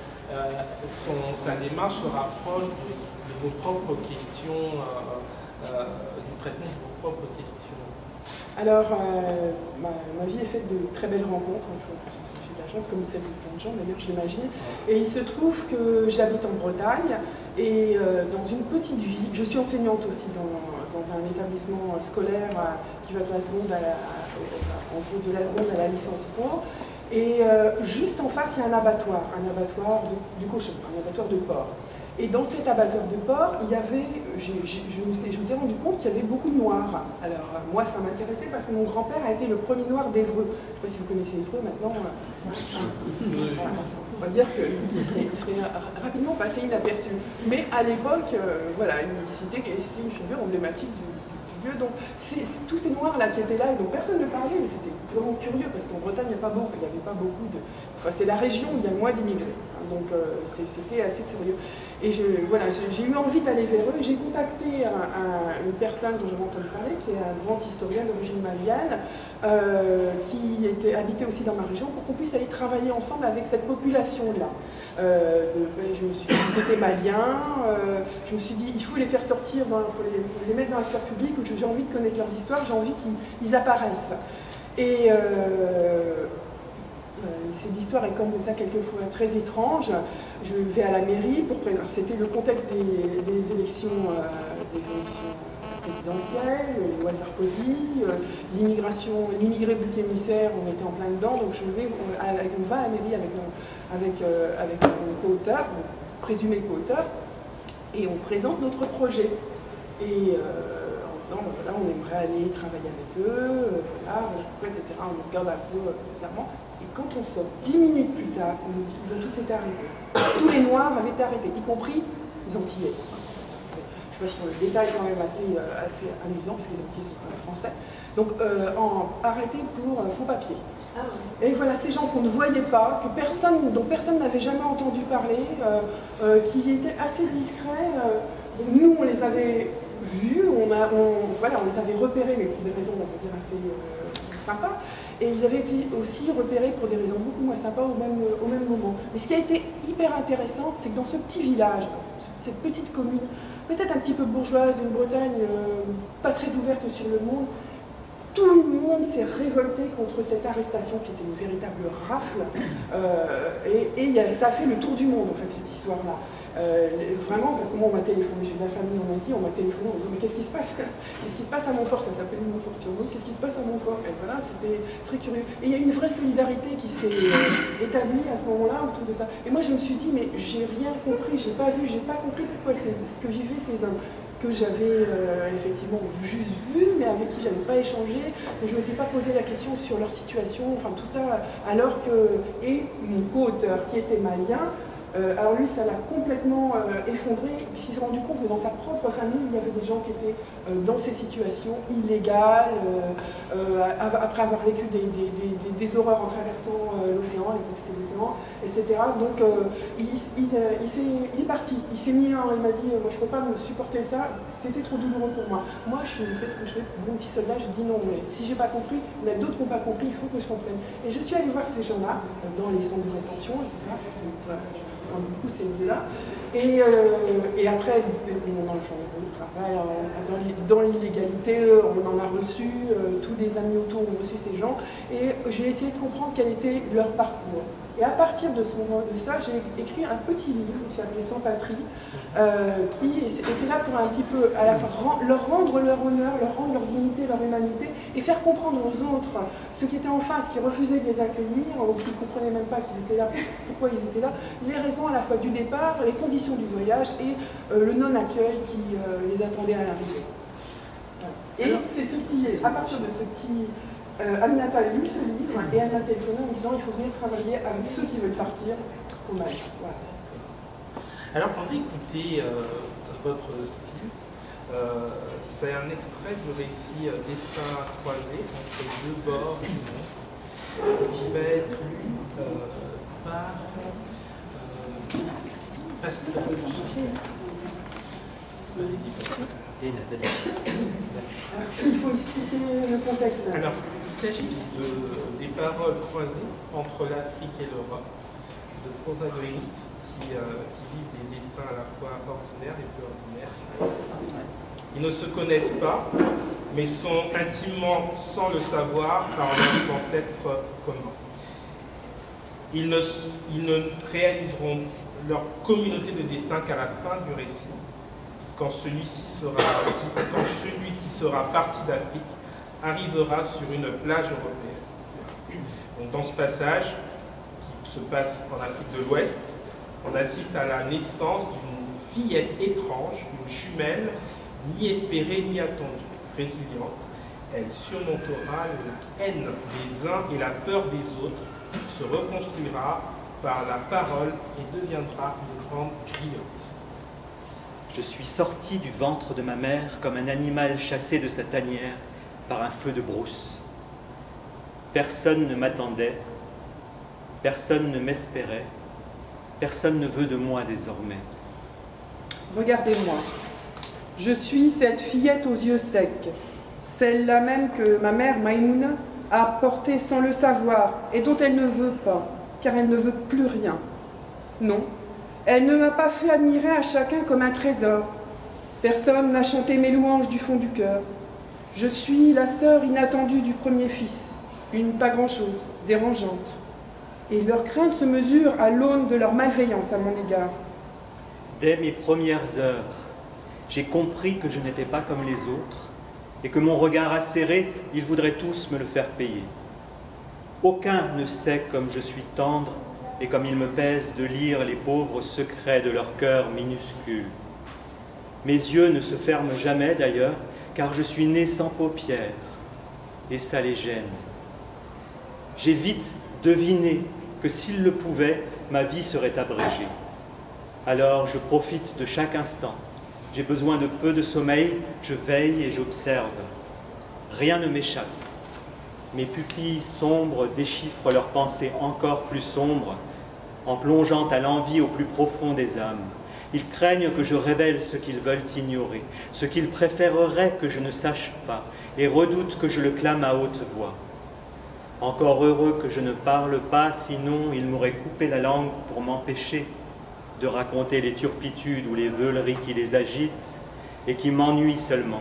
sa démarche se rapproche de vos propres questions, du traitement de vos propres questions. Alors, ma vie est faite de très belles rencontres. Comme celle de plein de gens d'ailleurs, je l'imagine. Et il se trouve que j'habite en Bretagne et dans une petite ville, je suis enseignante aussi dans un établissement scolaire qui va de la seconde en gros de la seconde à la licence pro. Et juste en face, il y a un abattoir du cochon, un abattoir de porc. Et dans cet abattoir de porc, il y avait, je m'étais rendu compte qu'il y avait beaucoup de noirs. Alors moi, ça m'intéressait parce que mon grand-père a été le premier noir d'Évreux. Je ne sais pas si vous connaissez Évreux maintenant. On va dire qu'il serait rapidement passé inaperçu. Mais à l'époque, voilà, c'était une figure emblématique du lieu. Donc tous ces noirs-là qui étaient là, et dont personne ne parlait, mais c'était vraiment curieux parce qu'en Bretagne, il n'y avait pas beaucoup de... Enfin, c'est la région où il y a le moins d'immigrés. Donc c'était assez curieux. Et voilà, j'ai eu envie d'aller vers eux. J'ai contacté une personne dont j'avais entendu parler, qui est un grand historien d'origine malienne, qui habitait aussi dans ma région, pour qu'on puisse aller travailler ensemble avec cette population-là. Je me suis dit, c'était malien, je me suis dit, il faut les faire sortir, il faut les mettre dans la sphère publique, où j'ai envie de connaître leurs histoires, j'ai envie qu'ils apparaissent. Et l'histoire est comme ça quelquefois très étrange. Je vais à la mairie pour c'était le contexte des élections présidentielles, les lois Sarkozy, l'immigré bouc émissaire, on était en plein dedans, donc on va à la mairie avec mon co-auteur, mon présumé co-auteur, et on présente notre projet. Et en disant, voilà, on aimerait aller travailler avec eux, voilà, etc. On regarde un peu bizarrement. Et quand on sort 10 minutes plus tard, on nous dit qu'ils ont tous été arrêtés. Tous les Noirs avaient été arrêtés, y compris les Antillais. Je pense que le détail est quand même assez amusant, parce que les Antillais sont quand même français. Donc, arrêtés pour faux papiers. Et voilà, ces gens qu'on ne voyait pas, dont personne n'avait jamais entendu parler, qui étaient assez discrets. Nous, on les avait vus, on les avait repérés, mais pour des raisons, on va dire, assez sympas. Et ils avaient été aussi repérés pour des raisons beaucoup moins sympas au même moment. Mais ce qui a été hyper intéressant, c'est que dans ce petit village, cette petite commune, peut-être un petit peu bourgeoise, d'une Bretagne pas très ouverte sur le monde, tout le monde s'est révolté contre cette arrestation qui était une véritable rafle. Et ça a fait le tour du monde, en fait, cette histoire-là. Vraiment, parce que moi, on m'a téléphoné, j'ai de la famille en Asie, on m'a téléphoné, on m'a dit, mais qu'est-ce qui se passe? Qu'est-ce qui se passe à Montfort? Ça s'appelle Montfort sur l'eau, qu'est-ce qui se passe à Montfort? Et voilà, c'était très curieux. Et il y a une vraie solidarité qui s'est établie à ce moment-là autour de ça. Et moi, je me suis dit, mais j'ai rien compris, j'ai pas compris pourquoi ce que vivaient ces hommes, que j'avais effectivement juste vu, mais avec qui je n'avais pas échangé, que je ne m'étais pas posé la question sur leur situation, enfin tout ça, alors que... Et mon co-auteur, qui était malien, alors lui, ça l'a complètement effondré, et puis il s'est rendu compte que dans sa propre famille, il y avait des gens qui étaient dans ces situations illégales, après avoir vécu des horreurs en traversant l'océan, les côtes de l'océan, etc. Donc il est parti, il m'a dit, moi je ne peux pas me supporter ça, c'était trop douloureux pour moi. Moi je fais ce que je fais, mon petit soldat, je dis non, mais si j'ai pas compris, il y en a d'autres qui n'ont pas compris, il faut que je comprenne. Et je suis allée voir ces gens-là, dans les centres de rétention, etc. fréquente beaucoup ces lieux-là. Et après, on en change de travail, dans l'illégalité, on en a reçu, tous les amis autour ont reçu ces gens, et j'ai essayé de comprendre quel était leur parcours. Et à partir de ça, j'ai écrit un petit livre qui s'appelait Sans patrie, qui était là pour un petit peu à la fois leur rendre leur honneur, leur rendre leur dignité, leur humanité, et faire comprendre aux autres, ceux qui étaient en face, qui refusaient de les accueillir, ou qui ne comprenaient même pas qu'ils étaient là, pourquoi ils étaient là, les raisons à la fois du départ, les conditions du voyage et le non-accueil qui les attendait à l'arrivée. Et c'est à partir de ce petit... Aminata a lu ce livre et elle m'a téléphoné en me disant il faut venir travailler avec ceux qui veulent partir au Mali. Voilà. Alors, on va écouter votre style. C'est un extrait du récit Destin croisé entre deux bords du monde, qui va être lu par Pascal. Et Nathalie. Il faut expliquer le contexte. Alors, il s'agit des paroles croisées entre l'Afrique et l'Europe, de protagonistes qui vivent des destins à la fois ordinaires et peu ordinaires. Ils ne se connaissent pas, mais sont intimement, sans le savoir, par leurs ancêtres communs. Ils ne réaliseront leur communauté de destin qu'à la fin du récit, quand celui qui sera parti d'Afrique arrivera sur une plage européenne. Donc, dans ce passage, qui se passe en Afrique de l'Ouest, on assiste à la naissance d'une fillette étrange, une jumelle, ni espérée ni attendue, résiliente. Elle surmontera la haine des uns et la peur des autres, se reconstruira par la parole et deviendra une grande griotte. Je suis sorti du ventre de ma mère comme un animal chassé de sa tanière par un feu de brousse. Personne ne m'attendait, personne ne m'espérait, personne ne veut de moi désormais. Regardez-moi, je suis cette fillette aux yeux secs, celle-là même que ma mère Maïmouna a portée sans le savoir et dont elle ne veut pas, car elle ne veut plus rien. Non. Elle ne m'a pas fait admirer à chacun comme un trésor. Personne n'a chanté mes louanges du fond du cœur. Je suis la sœur inattendue du premier fils, une pas grand-chose, dérangeante. Et leur crainte se mesure à l'aune de leur malveillance à mon égard. Dès mes premières heures, j'ai compris que je n'étais pas comme les autres et que mon regard acéré, ils voudraient tous me le faire payer. Aucun ne sait comme je suis tendre et comme il me pèse de lire les pauvres secrets de leur cœur minuscule. Mes yeux ne se ferment jamais d'ailleurs, car je suis né sans paupières, et ça les gêne. J'ai vite deviné que s'il le pouvait, ma vie serait abrégée. Alors je profite de chaque instant. J'ai besoin de peu de sommeil, je veille et j'observe. Rien ne m'échappe. Mes pupilles sombres déchiffrent leurs pensées encore plus sombres en plongeant à l'envie au plus profond des âmes. Ils craignent que je révèle ce qu'ils veulent ignorer, ce qu'ils préféreraient que je ne sache pas, et redoutent que je le clame à haute voix. Encore heureux que je ne parle pas, sinon ils m'auraient coupé la langue pour m'empêcher de raconter les turpitudes ou les veuleries qui les agitent et qui m'ennuient seulement.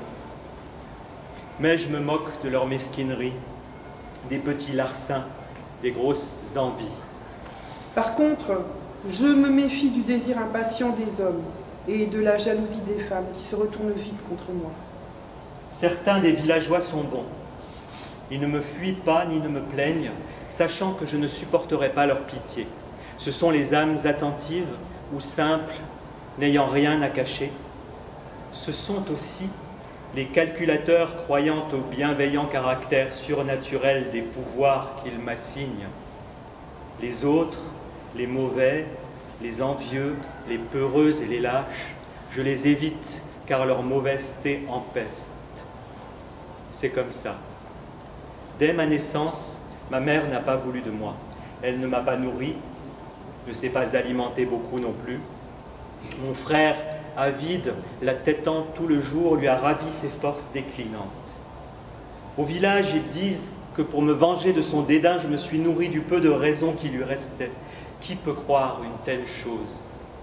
Mais je me moque de leur mesquinerie, des petits larcins, des grosses envies. Par contre, je me méfie du désir impatient des hommes et de la jalousie des femmes qui se retournent vite contre moi. Certains des villageois sont bons. Ils ne me fuient pas ni ne me plaignent, sachant que je ne supporterai pas leur pitié. Ce sont les âmes attentives ou simples, n'ayant rien à cacher. Ce sont aussi les calculateurs croyant au bienveillant caractère surnaturel des pouvoirs qu'ils m'assignent. Les autres, les mauvais, les envieux, les peureux et les lâches, je les évite car leur mauvaiseté empeste. C'est comme ça. Dès ma naissance, ma mère n'a pas voulu de moi. Elle ne m'a pas nourri, ne s'est pas alimentée beaucoup non plus. Mon frère, avide, la têtant tout le jour, lui a ravi ses forces déclinantes. Au village, ils disent que pour me venger de son dédain, je me suis nourri du peu de raison qui lui restait, Qui peut croire une telle chose?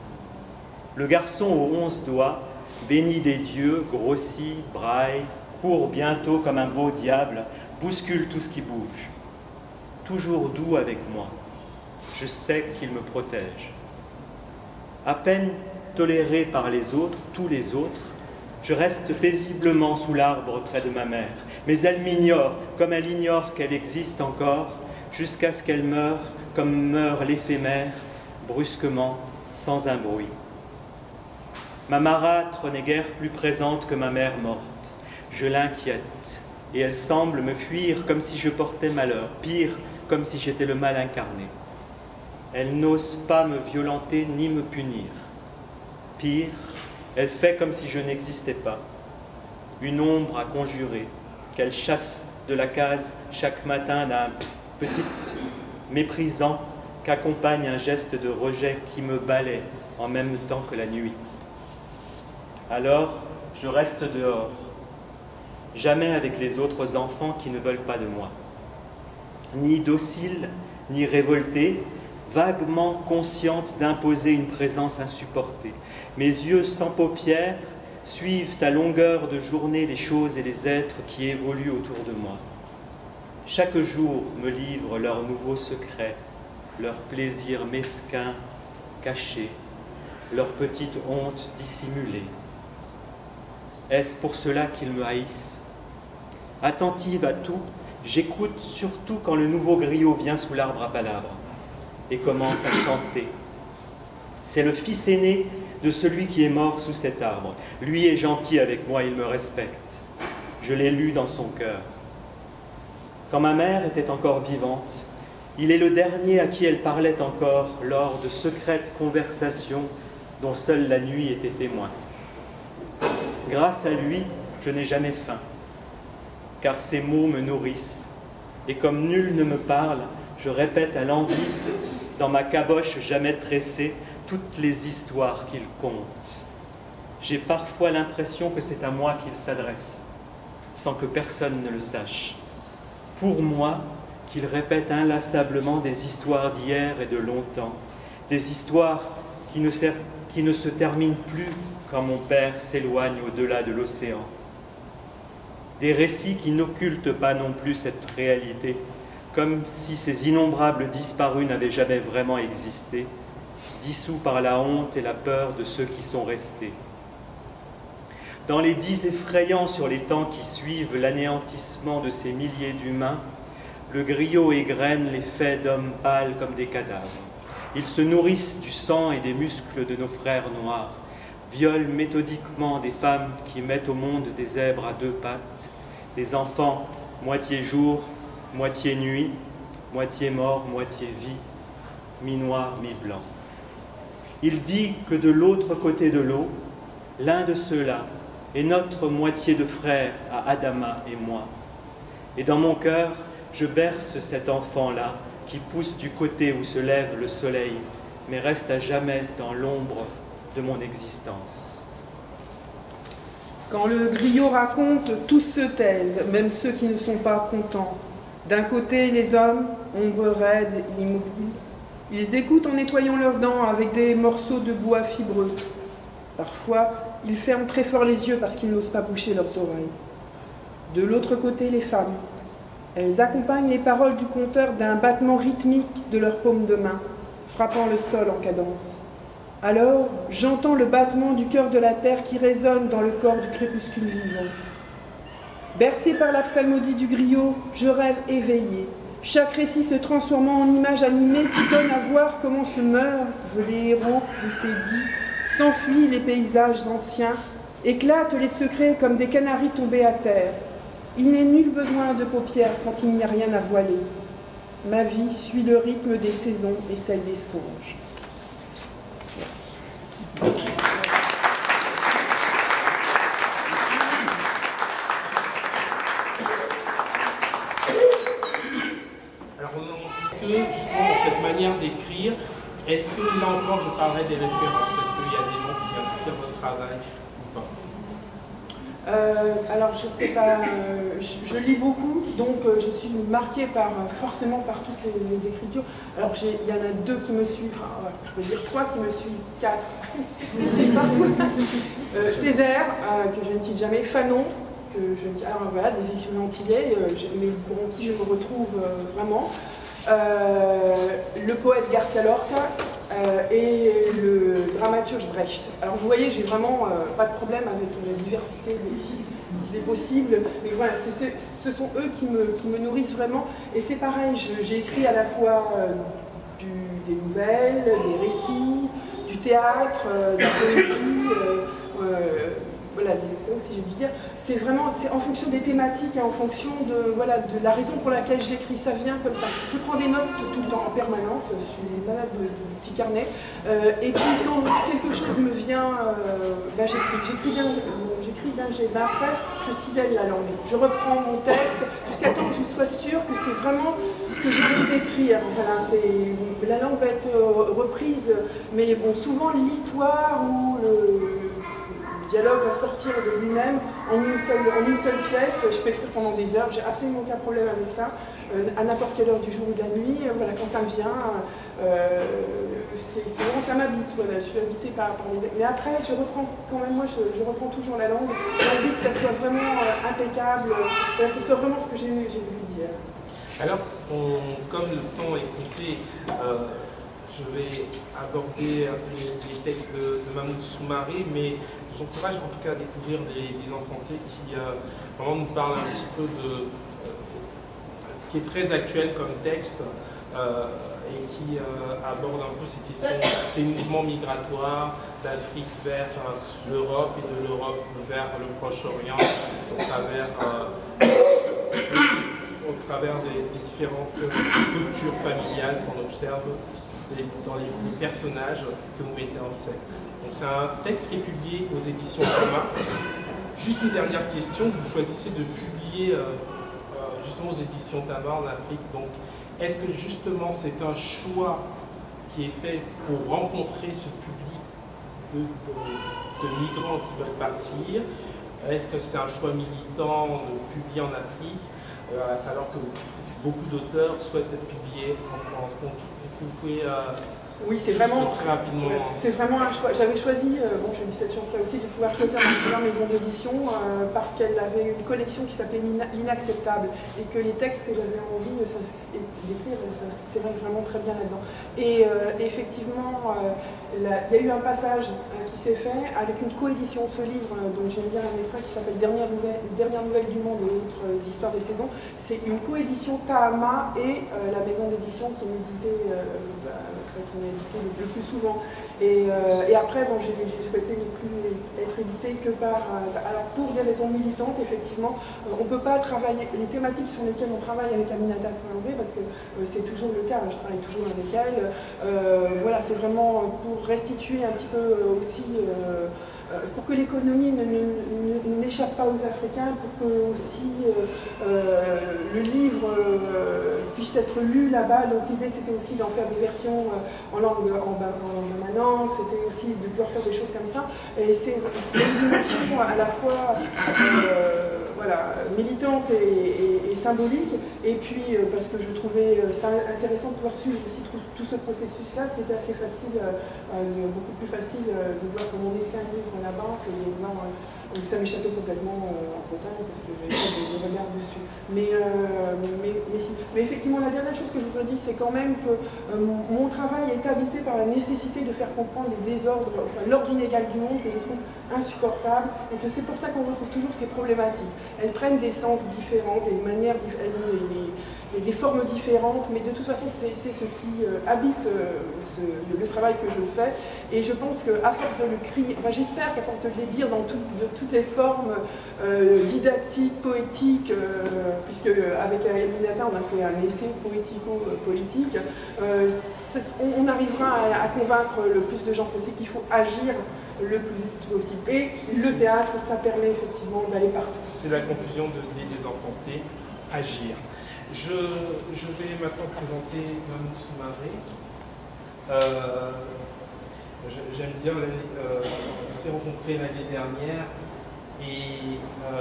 Le garçon aux 11 doigts, béni des dieux, grossit, braille, court bientôt comme un beau diable, bouscule tout ce qui bouge. Toujours doux avec moi, je sais qu'il me protège. À peine toléré par les autres, tous les autres, je reste paisiblement sous l'arbre près de ma mère. Mais elle m'ignore, comme elle ignore qu'elle existe encore, jusqu'à ce qu'elle meure, comme meurt l'éphémère, brusquement, sans un bruit. Ma marâtre n'est guère plus présente que ma mère morte. Je l'inquiète, et elle semble me fuir comme si je portais malheur, pire, comme si j'étais le mal incarné. Elle n'ose pas me violenter ni me punir. Pire, elle fait comme si je n'existais pas. Une ombre à conjurer, qu'elle chasse de la case chaque matin d'un psst petite, méprisant, qu'accompagne un geste de rejet qui me balaie en même temps que la nuit. Alors, je reste dehors, jamais avec les autres enfants qui ne veulent pas de moi. Ni docile, ni révoltée, vaguement consciente d'imposer une présence insupportée. Mes yeux sans paupières suivent à longueur de journée les choses et les êtres qui évoluent autour de moi. Chaque jour me livre leurs nouveaux secrets, leurs plaisirs mesquins, cachés, leurs petites hontes dissimulées. Est-ce pour cela qu'ils me haïssent? Attentive à tout, j'écoute surtout quand le nouveau griot vient sous l'arbre à palabres et commence à chanter. C'est le fils aîné de celui qui est mort sous cet arbre. Lui est gentil avec moi, il me respecte. Je l'ai lu dans son cœur. Quand ma mère était encore vivante, il est le dernier à qui elle parlait encore lors de secrètes conversations dont seule la nuit était témoin. Grâce à lui, je n'ai jamais faim, car ses mots me nourrissent, et comme nul ne me parle, je répète à l'envi, dans ma caboche jamais tressée, toutes les histoires qu'il conte. J'ai parfois l'impression que c'est à moi qu'il s'adresse, sans que personne ne le sache. Pour moi, qu'il répète inlassablement des histoires d'hier et de longtemps, des histoires qui ne se terminent plus quand mon père s'éloigne au-delà de l'océan. Des récits qui n'occultent pas non plus cette réalité, comme si ces innombrables disparus n'avaient jamais vraiment existé, dissous par la honte et la peur de ceux qui sont restés. Dans les 10 effrayants sur les temps qui suivent l'anéantissement de ces milliers d'humains, le griot égrène les faits d'hommes pâles comme des cadavres. Ils se nourrissent du sang et des muscles de nos frères noirs, violent méthodiquement des femmes qui mettent au monde des zèbres à 2 pattes, des enfants moitié jour, moitié nuit, moitié mort, moitié vie, mi-noir, mi-blanc. Il dit que de l'autre côté de l'eau, l'un de ceux-là est notre moitié de frère à Adama et moi. Et dans mon cœur, je berce cet enfant-là qui pousse du côté où se lève le soleil, mais reste à jamais dans l'ombre de mon existence. Quand le griot raconte, tous se taisent, même ceux qui ne sont pas contents. D'un côté, les hommes, ombre raide, immobiles. Ils écoutent en nettoyant leurs dents avec des morceaux de bois fibreux. Parfois, ils ferment très fort les yeux parce qu'ils n'osent pas boucher leurs oreilles. De l'autre côté, les femmes. Elles accompagnent les paroles du conteur d'un battement rythmique de leurs paumes de main, frappant le sol en cadence. Alors, j'entends le battement du cœur de la terre qui résonne dans le corps du crépuscule vivant. Bercé par la psalmodie du griot, je rêve éveillé, chaque récit se transformant en image animée qui donne à voir comment se meurent les héros de ces dits, s'enfuient les paysages anciens, éclatent les secrets comme des canaris tombés à terre. Il n'est nul besoin de paupières quand il n'y a rien à voiler. Ma vie suit le rythme des saisons et celle des songes. Alors, est-ce que justement dans cette manière d'écrire, est-ce que là encore je parlerai des références? Est-ce qu'il y a des gens qui inspirent votre travail ou pas? Alors je sais pas, je lis beaucoup, donc je suis marquée forcément par toutes les écritures. Alors il y en a 2 qui me suivent, enfin, je peux dire 3 qui me suivent, 4. Césaire, que je ne quitte jamais, Fanon, que je ne quitte, alors voilà, des écrivains antillais, mais pour qui je me retrouve vraiment. Le poète Garcia Lorca et le dramaturge Brecht. Alors vous voyez, j'ai vraiment pas de problème avec la diversité des possibles, mais voilà, ce sont eux qui me nourrissent vraiment, et c'est pareil, j'ai écrit à la fois des nouvelles, des récits, du théâtre, de la poésie, voilà, des essais aussi, j'ai dû dire. C'est en fonction des thématiques et en fonction de la raison pour laquelle j'écris, ça vient comme ça. Je prends des notes tout le temps en permanence, je suis malade de petits carnets, et puis quand quelque chose me vient, j'écris d'un jet, après je cisèle la langue, je reprends mon texte jusqu'à temps que je sois sûre que c'est vraiment ce que j'ai envie d'écrire. Voilà, la langue va être reprise, mais bon, souvent l'histoire ou le dialogue va sortir de lui-même en une seule pièce. Je peux écrire pendant des heures, j'ai absolument aucun problème avec ça, à n'importe quelle heure du jour ou de la nuit, voilà, quand ça me vient, c'est vraiment, ça m'habite, voilà, je suis habitée par les... Mais après, je reprends quand même, moi, je reprends toujours la langue, j'ai envie que ça soit vraiment impeccable, que ce soit vraiment ce que j'ai voulu dire. Alors, comme le temps est compté, je vais aborder les textes de Mahmoud Soumaré, mais j'encourage en tout cas à découvrir les Enfantés qui vraiment nous parlent un petit peu qui est très actuel comme texte et qui aborde un peu ces questions, ces mouvements migratoires d'Afrique vers l'Europe et de l'Europe vers le Proche-Orient au travers des différentes cultures familiales qu'on observe dans les personnages que vous mettez en scène. Donc c'est un texte qui est publié aux éditions Thomas. Juste une dernière question, vous choisissez de publier justement aux éditions Thomas en Afrique. Donc est-ce que justement c'est un choix qui est fait pour rencontrer ce public de migrants qui veulent partir? Est-ce que c'est un choix militant de publier en Afrique alors que beaucoup d'auteurs souhaitent être publiés en France? Donc est-ce que vous pouvez... Oui, c'est vraiment, très rapidement. C'est vraiment un choix. J'avais choisi, j'ai eu cette chance-là aussi de pouvoir choisir ma première maison d'édition parce qu'elle avait une collection qui s'appelait L'Inacceptable et que les textes que j'avais envie d'écrire s'éraient vraiment très bien là-dedans. Et effectivement, il y a eu un passage qui s'est fait avec une coédition. Ce livre, dont j'aime bien un extrait qui s'appelle Dernière nouvelle du monde et autres histoires des saisons, c'est une coédition Tahama et la maison d'édition qui m'éditait le plus souvent. Et après, bon, j'ai souhaité ne plus être édité que par... alors pour des raisons militantes, effectivement, on ne peut pas travailler les thématiques sur lesquelles on travaille avec Aminata Traoré, parce que c'est toujours le cas, je travaille toujours avec elle. Voilà, c'est vraiment pour restituer un petit peu aussi... pour que l'économie n'échappe pas aux Africains, pour que aussi le livre puisse être lu là-bas. Donc l'idée c'était aussi d'en faire des versions en langue manant, c'était aussi de pouvoir faire des choses comme ça. Et c'est une dimension à la fois voilà, militante et symbolique, et puis parce que je trouvais ça intéressant de pouvoir suivre aussi tout ce processus-là, ce qui était assez facile, beaucoup plus facile de voir comment on essaie un livre là-bas que de voir où ça m'échappait complètement entre temps parce que j'avais pas de regard dessus. Mais effectivement, la dernière chose que je voudrais dire, c'est quand même que mon travail est habité par la nécessité de faire comprendre les désordres, enfin l'ordre inégal du monde que je trouve insupportable, et que c'est pour ça qu'on retrouve toujours ces problématiques. Elles prennent des sens différents, des manières, elles ont des formes différentes, mais de toute façon c'est ce qui habite le travail que je fais, et je pense qu'à force de le crier, enfin j'espère qu'à force de le dire dans toutes les formes didactiques, poétiques, puisque avec Aminata on a fait un essai poético-politique, on arrivera à convaincre le plus de gens possible qu'il faut agir le plus vite possible. Et le théâtre, ça permet effectivement d'aller partout. C'est la conclusion de Les Enfantés, agir. Je vais maintenant présenter Mahmoud Soumaré. J'aime bien, on s'est rencontrés l'année dernière Et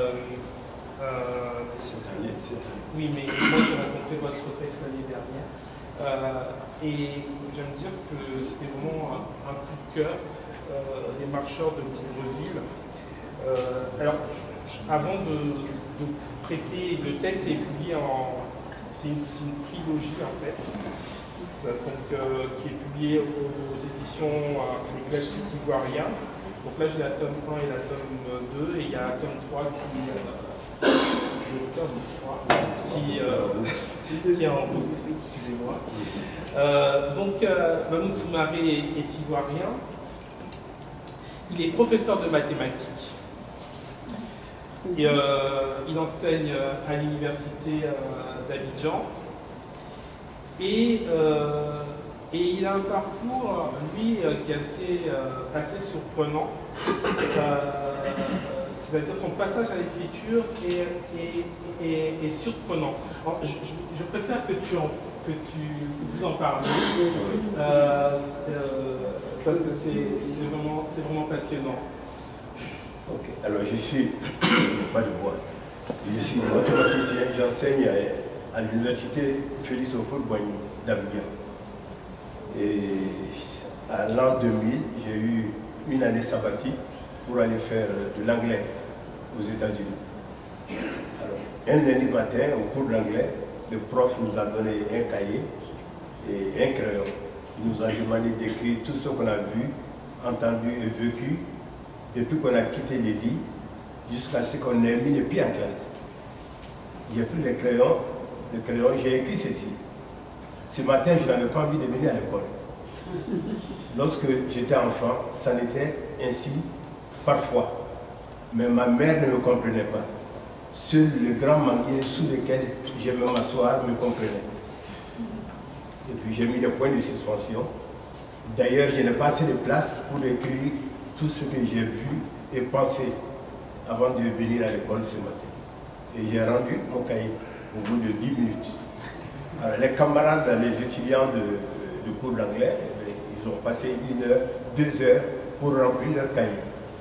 oui, mais moi j'ai rencontré votre texte l'année dernière. Et j'aime dire que c'était vraiment un coup de cœur des marcheurs de Libreville. Alors, avant de prêter le texte, est publié en... C'est une trilogie en fait, donc, qui est publiée aux éditions du Classique Ivoirien. Donc là j'ai la tome 1 et la tome 2, et il y a la tome 3 qui est en route, excusez-moi. Donc Mahmoud Soumaré est ivoirien. Il est professeur de mathématiques. Et, il enseigne à l'université d'Abidjan. Et il a un parcours, lui, qui est assez surprenant. C'est-à-dire son passage à l'écriture est surprenant. Alors, je préfère que vous en parliez, parce que c'est vraiment passionnant. Ok, alors je suis, pas de voix, je suis mathématicien, j'enseigne à l'université Félix Houphouët-Boigny d'Abidjan. Et à l'an 2000, j'ai eu une année sabbatique pour aller faire de l'anglais aux États-Unis. Alors, un lundi matin, au cours de l'anglais, le prof nous a donné un cahier et un crayon. Il nous a demandé d'écrire tout ce qu'on a vu, entendu et vécu depuis qu'on a quitté les lits jusqu'à ce qu'on ait mis les pieds en classe. J'ai pris le crayon, j'ai écrit ceci. Ce matin, je n'avais pas envie de venir à l'école. Lorsque j'étais enfant, ça n'était ainsi parfois. Mais ma mère ne me comprenait pas. Seul le grand manguier sous lequel j'aimais m'asseoir me comprenait. Et puis j'ai mis des points de suspension. D'ailleurs, je n'ai pas assez de place pour écrire tout ce que j'ai vu et pensé avant de venir à l'école ce matin. Et j'ai rendu mon cahier au bout de 10 minutes. Alors les camarades, les étudiants de cours d'anglais, ils ont passé 1 heure, 2 heures pour remplir leur cahier.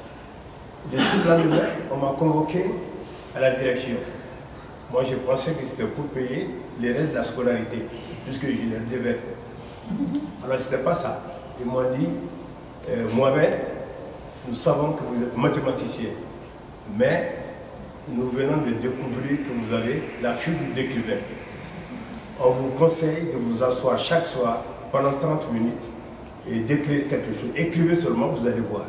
Le surlendemain, on m'a convoqué à la direction. Moi, je pensais que c'était pour payer les restes de la scolarité, puisque je leur devais. Alors, ce n'était pas ça. Ils m'ont dit, Mohamed, nous savons que vous êtes mathématicien, mais nous venons de découvrir que vous avez la fibre d'écrivain. On vous conseille de vous asseoir chaque soir pendant 30 minutes et d'écrire quelque chose. Écrivez seulement, vous allez voir.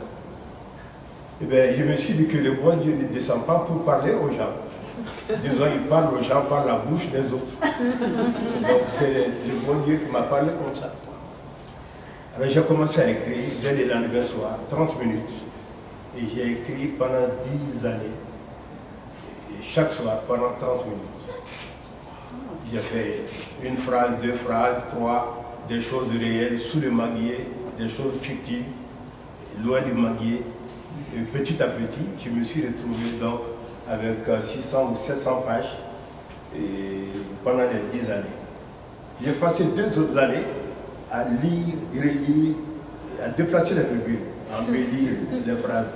Eh bien, je me suis dit que le bon Dieu ne descend pas pour parler aux gens. Disons, il parle aux gens par la bouche des autres. Donc, c'est le bon Dieu qui m'a parlé comme ça. Alors, j'ai commencé à écrire dès le lendemain soir, 30 minutes. Et j'ai écrit pendant 10 années. Et chaque soir, pendant 30 minutes. J'ai fait 1 phrase, 2 phrases, 3, des choses réelles, sous le manguier, des choses fictives, loin du manguier. Et petit à petit, je me suis retrouvé donc avec 600 ou 700 pages et pendant les 10 années. J'ai passé 2 autres années à lire, relire, à déplacer les virgules, à embellir les phrases.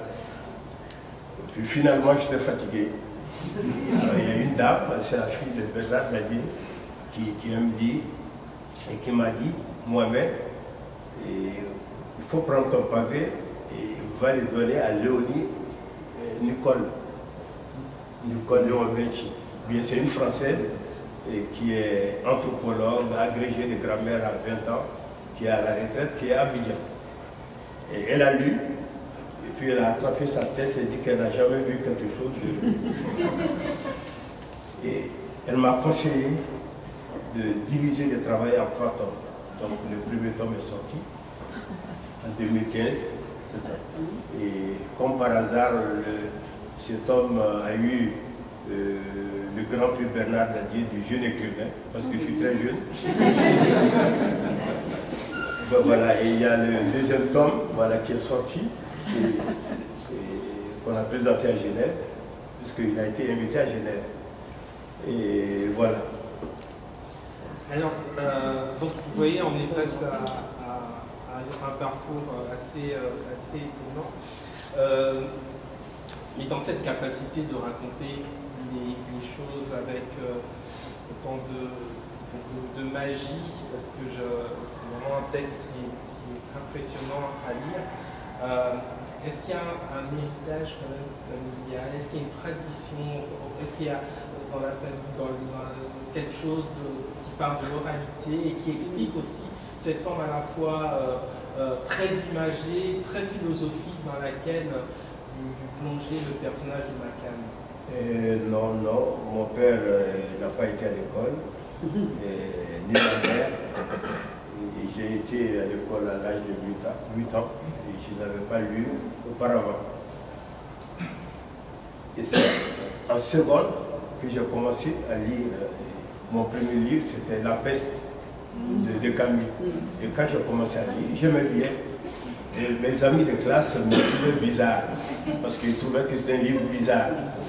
Et puis finalement, j'étais fatigué. Alors, il y a une dame, c'est la fille de Bernard Nadine, qui me dit, et qui m'a dit, Mohamed, il faut prendre ton pavé et va le donner à Léonie Nicole Léon-Benchi. Bien, c'est une Française qui est anthropologue, agrégée de grammaire à 20 ans, qui est à la retraite, qui est à Abidjan. Et elle a lu, et puis elle a attrapé sa tête et dit qu'elle n'a jamais vu quelque chose de... Et elle m'a conseillé de diviser le travail en 3 tomes. Donc le premier tome est sorti en 2015, c'est ça. Et comme par hasard, cet homme a eu le grand prix Bernard Dadier du jeune écrivain, parce que je suis très jeune. Ben voilà, et il y a le 2e tome, voilà, qui est sorti, et qu'on a présenté à Genève, puisqu'il a été invité à Genève. Et voilà. Alors, donc vous voyez, on est face à un parcours assez étonnant. Et dans cette capacité de raconter les choses avec autant de magie, parce que c'est vraiment un texte qui est impressionnant à lire. Est-ce qu'il y a un héritage quand même familial? Est-ce qu'il y a une tradition? Est-ce qu'il y a dans la famille quelque chose qui parle de l'oralité et qui explique aussi cette forme à la fois très imagée, très philosophique dans laquelle vous plongez le personnage de Makan? Non, mon père n'a pas été à l'école, ni ma mère. J'ai été à l'école à l'âge de 8 ans et je n'avais pas lu auparavant. Et c'est en seconde que j'ai commencé à lire. Mon premier livre, c'était La peste de Camus. Et quand j'ai commencé à lire, j'aimais bien. Et mes amis de classe me trouvaient bizarre, parce qu'ils trouvaient que c'était un livre bizarre.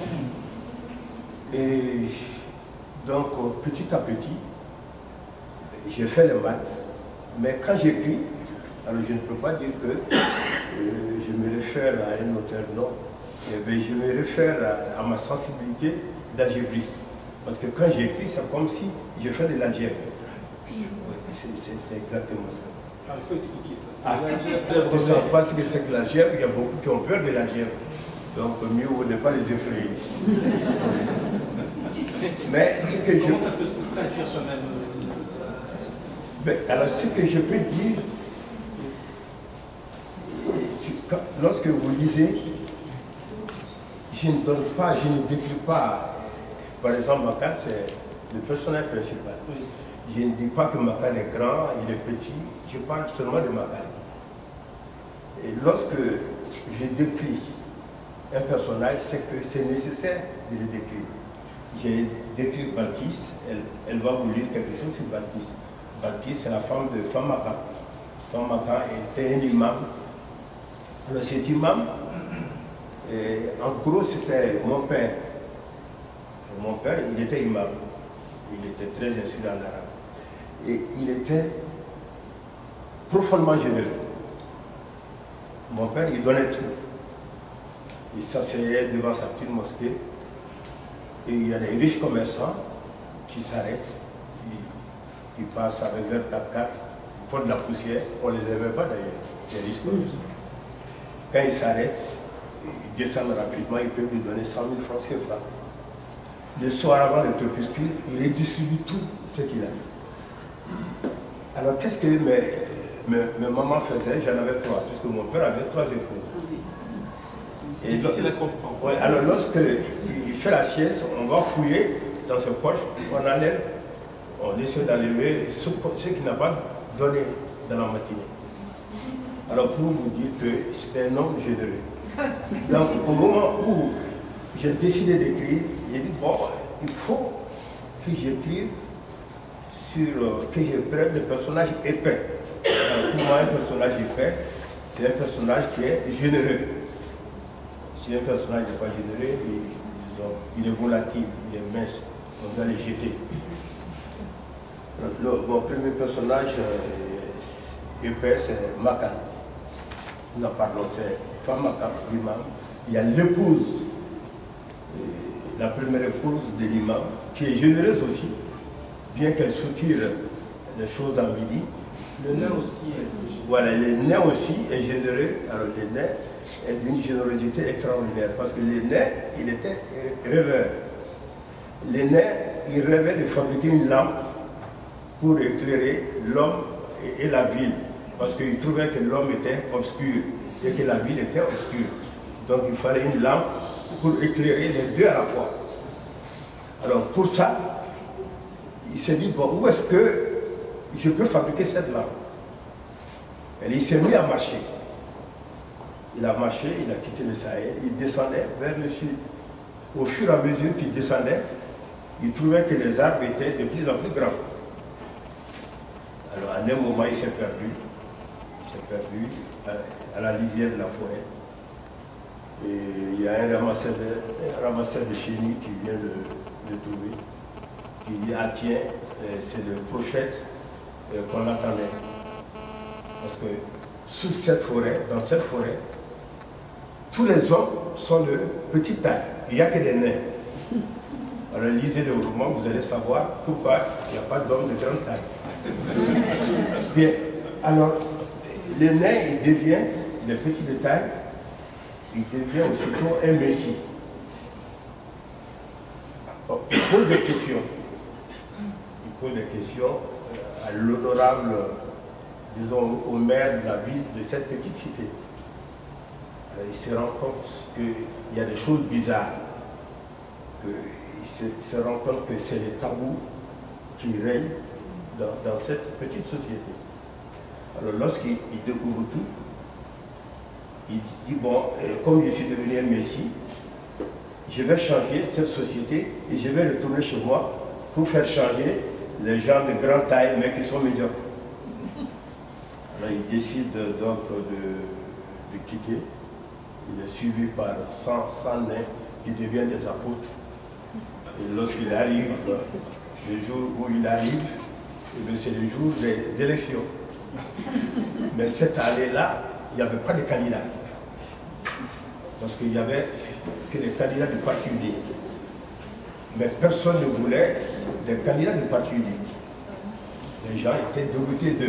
Et donc, petit à petit, j'ai fait les maths. Mais quand j'écris, alors je ne peux pas dire que je me réfère à un auteur, non. Mais je me réfère à ma sensibilité d'algébriste. Parce que quand j'écris, c'est comme si je fais de l'algèbre. C'est exactement ça. Il faut expliquer. Pour savoir ce que c'est que l'algèbre, il y a beaucoup qui ont peur de l'algèbre. Donc mieux vaut ne pas les effrayer. Mais ce que comment ça peut se traduire quand même? Alors ce que je peux dire, lorsque vous lisez, je ne donne pas, je ne décris pas. Par exemple, Makan, c'est le personnage principal. Oui. Je ne dis pas que Makan est grand, il est petit, je parle seulement de Makan. Et lorsque je décris un personnage, c'est que c'est nécessaire de le décrire. J'ai décrit Balkis, elle va vous lire quelque chose sur Balkis. Balkis, c'est la femme de Famaka. Famaka était un imam. Alors cet imam, en gros, c'était mon père. Mon père, il était imam. Il était très instruit en arabe. Et il était profondément généreux. Mon père, il donnait tout. Il s'asseyait devant sa petite mosquée. Et il y a des riches commerçants qui s'arrêtent. Ils passent avec leur 4x4, ils font de la poussière. On ne les aimait pas d'ailleurs, ces riches commerçants. Quand ils s'arrêtent, ils descendent rapidement, ils peuvent lui donner 100 000 francs CFA. Le soir avant le crépuscule, il redistribue tout ce qu'il a. Alors qu'est-ce que mes mamans faisaient? J'en avais 3, puisque mon père avait 3 épouses. Et difficile à comprendre. Ouais, alors lorsqu'il fait la sieste, on va fouiller dans ses poches, on enlève, on essaie d'enlever ce qu'il n'a pas donné dans la matinée. Alors pour vous dire que c'est un homme généreux. Donc au moment où j'ai décidé d'écrire, j'ai dit bon, il faut que j'écrive que je prenne des personnages épais. Alors, pour moi, un personnage épais, c'est un personnage qui est généreux. Si un personnage n'est pas généreux, il est volatile, il est mince, on doit les jeter. Mon premier personnage épais, c'est Makan. Nous parlons, c'est Femme Makan, l'imam. Il y a l'épouse, la première épouse de l'imam, qui est généreuse aussi, bien qu'elle soutire les choses à midi. Le nain aussi est... Voilà, le nain aussi est généreux. Alors le nain est d'une générosité extraordinaire, parce que le nain, il était rêveur. Le nain, il rêvait de fabriquer une lampe pour éclairer l'homme et la ville, parce qu'il trouvait que l'homme était obscur et que la ville était obscure. Donc il fallait une lampe pour éclairer les deux à la fois. Alors pour ça, il s'est dit, bon, où est-ce que je peux fabriquer cette lampe? Et il s'est mis à marcher. Il a marché, il a quitté le Sahel, il descendait vers le sud. Au fur et à mesure qu'il descendait, il trouvait que les arbres étaient de plus en plus grands. Alors à un moment, il s'est perdu. Il s'est perdu à la lisière de la forêt. Et il y a un ramasseur de chenilles qui vient le trouver. Qui dit, ah tiens, c'est le prophète qu'on attendait. Parce que sous cette forêt, dans cette forêt, tous les hommes sont de petite taille. Il n'y a que des nains. Alors lisez le roman, vous allez savoir pourquoi il n'y a pas d'hommes de grande taille. Bien. Alors, le nain, il est petit de taille, il devient aussitôt un messie. Il pose des questions. Il pose des questions à l'honorable, disons, au maire de la ville de cette petite cité. Alors, il se rend compte qu'il y a des choses bizarres. Il se rend compte que c'est les tabous qui règnent dans cette petite société. Alors lorsqu'il découvre tout, il dit, bon, comme je suis devenu un messie, je vais changer cette société et je vais retourner chez moi pour faire changer les gens de grande taille mais qui sont médiocres. Alors il décide donc de quitter. Il est suivi par 100 nains qui deviennent des apôtres. Et lorsqu'il arrive, le jour où il arrive, c'est le jour des élections. Mais cette année-là, il n'y avait pas de candidat. Parce qu'il n'y avait que des candidats du parti unique. Mais personne ne voulait des candidats du parti unique. Les gens étaient dégoûtés d'eux.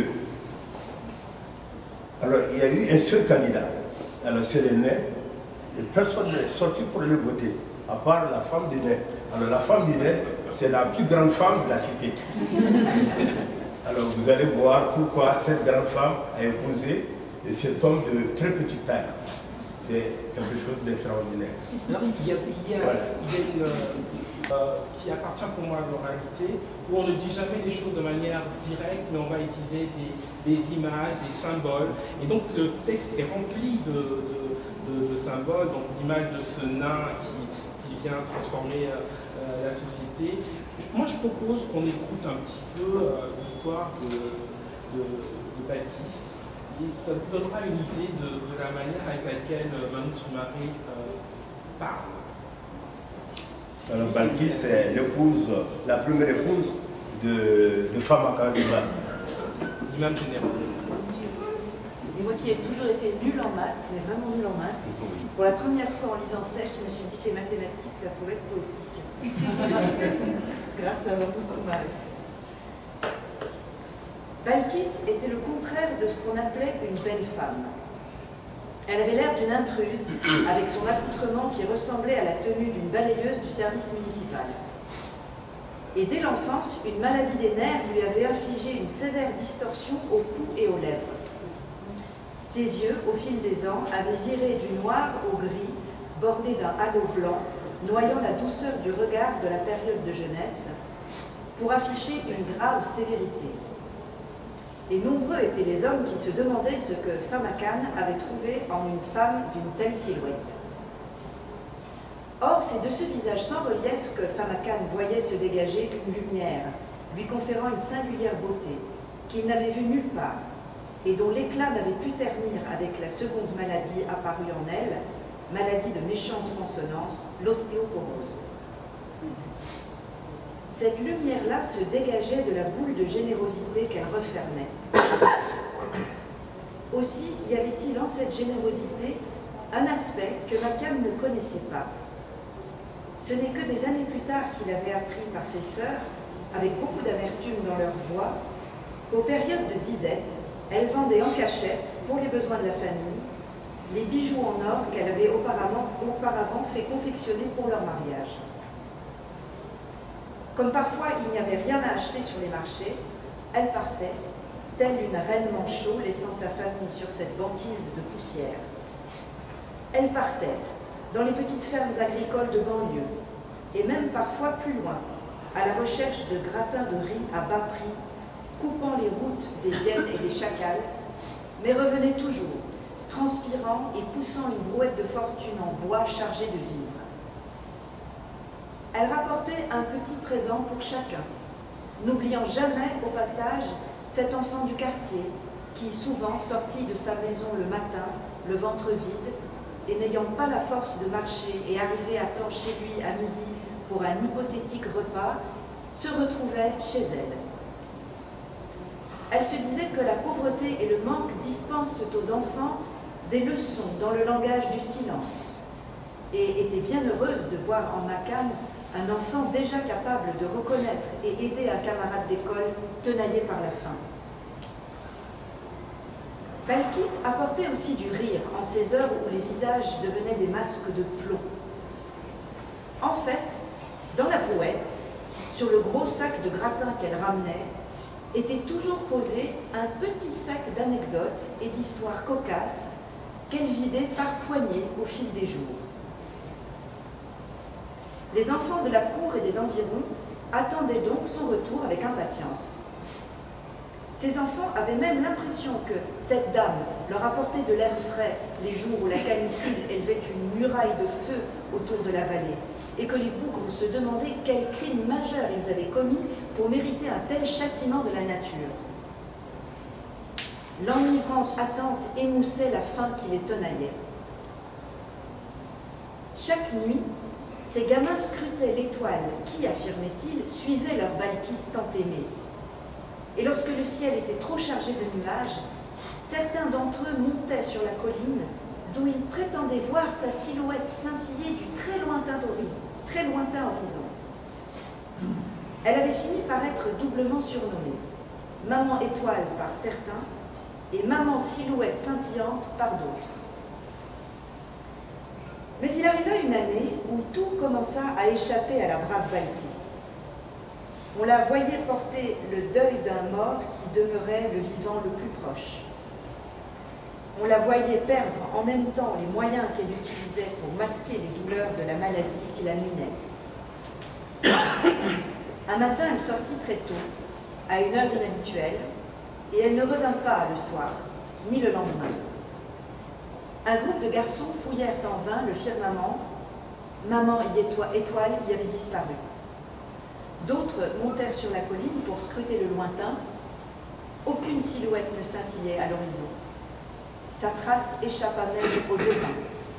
Alors il y a eu un seul candidat. Alors c'est les nains. Et personne n'est sorti pour le voter, à part la femme du nain. Alors la femme du nain, c'est la plus grande femme de la cité. Alors vous allez voir pourquoi cette grande femme a épousé cet homme de très petite taille. C'est quelque chose d'extraordinaire. Alors il y a une qui appartient pour moi à l'oralité, où on ne dit jamais les choses de manière directe, mais on va utiliser des images, des symboles. Et donc le texte est rempli de symboles, donc l'image de ce nain qui vient transformer la société. Moi je propose qu'on écoute un petit peu l'histoire de Balkis. Et ça vous donnera une idée de la manière avec laquelle Manouk Soumaré parle. Alors Balkis, c'est l'épouse, la première épouse de Famaka l'imam. L'imam général. Et moi qui ai toujours été nulle en maths, mais vraiment nulle en maths, pour la première fois en lisant ce texte, je me suis dit que les mathématiques, ça pouvait être poétique. Grâce à Manouk Soumaré. Balkis était le contraire de ce qu'on appelait une belle femme. Elle avait l'air d'une intruse, avec son accoutrement qui ressemblait à la tenue d'une balayeuse du service municipal. Et dès l'enfance, une maladie des nerfs lui avait infligé une sévère distorsion au cou et aux lèvres. Ses yeux, au fil des ans, avaient viré du noir au gris, bordé d'un halo blanc, noyant la douceur du regard de la période de jeunesse, pour afficher une grave sévérité. Et nombreux étaient les hommes qui se demandaient ce que Famakan avait trouvé en une femme d'une telle silhouette. Or, c'est de ce visage sans relief que Famakan voyait se dégager une lumière, lui conférant une singulière beauté, qu'il n'avait vue nulle part, et dont l'éclat n'avait pu ternir avec la seconde maladie apparue en elle, maladie de méchante consonance, l'ostéoporose. Cette lumière-là se dégageait de la boule de générosité qu'elle refermait. Aussi y avait-il en cette générosité un aspect que Makan ne connaissait pas. Ce n'est que des années plus tard qu'il avait appris par ses sœurs, avec beaucoup d'amertume dans leur voix, qu'aux périodes de disette, elle vendait en cachette, pour les besoins de la famille, les bijoux en or qu'elle avait auparavant fait confectionner pour leur mariage. Comme parfois il n'y avait rien à acheter sur les marchés, elle partait, telle une reine manchot laissant sa famille sur cette banquise de poussière. Elle partait, dans les petites fermes agricoles de banlieue, et même parfois plus loin, à la recherche de gratins de riz à bas prix, coupant les routes des hyènes et des chacals, mais revenait toujours, transpirant et poussant une brouette de fortune en bois chargée de vivres. Elle rapportait un petit présent pour chacun, n'oubliant jamais au passage cet enfant du quartier qui, souvent sorti de sa maison le matin, le ventre vide, et n'ayant pas la force de marcher et arriver à temps chez lui à midi pour un hypothétique repas, se retrouvait chez elle. Elle se disait que la pauvreté et le manque dispensent aux enfants des leçons dans le langage du silence et était bien heureuse de voir en Makane un enfant déjà capable de reconnaître et aider un camarade d'école tenaillé par la faim. Balkis apportait aussi du rire en ces heures où les visages devenaient des masques de plomb. En fait, dans la brouette, sur le gros sac de gratin qu'elle ramenait, était toujours posé un petit sac d'anecdotes et d'histoires cocasses qu'elle vidait par poignées au fil des jours. Les enfants de la cour et des environs attendaient donc son retour avec impatience. Ces enfants avaient même l'impression que cette dame leur apportait de l'air frais les jours où la canicule élevait une muraille de feu autour de la vallée, et que les bougres se demandaient quel crime majeur ils avaient commis pour mériter un tel châtiment de la nature. L'enivrante attente émoussait la faim qui les tenaillait. Chaque nuit, ces gamins scrutaient l'étoile qui, affirmaient-ils, suivait leur Balkis tant aimée. Et lorsque le ciel était trop chargé de nuages, certains d'entre eux montaient sur la colline d'où ils prétendaient voir sa silhouette scintiller du très lointain horizon. Elle avait fini par être doublement surnommée, Maman Étoile par certains et Maman Silhouette scintillante par d'autres. Mais il arriva une année où tout commença à échapper à la brave Balkis. On la voyait porter le deuil d'un mort qui demeurait le vivant le plus proche. On la voyait perdre en même temps les moyens qu'elle utilisait pour masquer les douleurs de la maladie qui la minait. Un matin, elle sortit très tôt, à une heure inhabituelle, et elle ne revint pas le soir, ni le lendemain. Un groupe de garçons fouillèrent en vain le firmament. Maman Étoile y avait disparu. D'autres montèrent sur la colline pour scruter le lointain. Aucune silhouette ne scintillait à l'horizon. Sa trace échappa même au devin.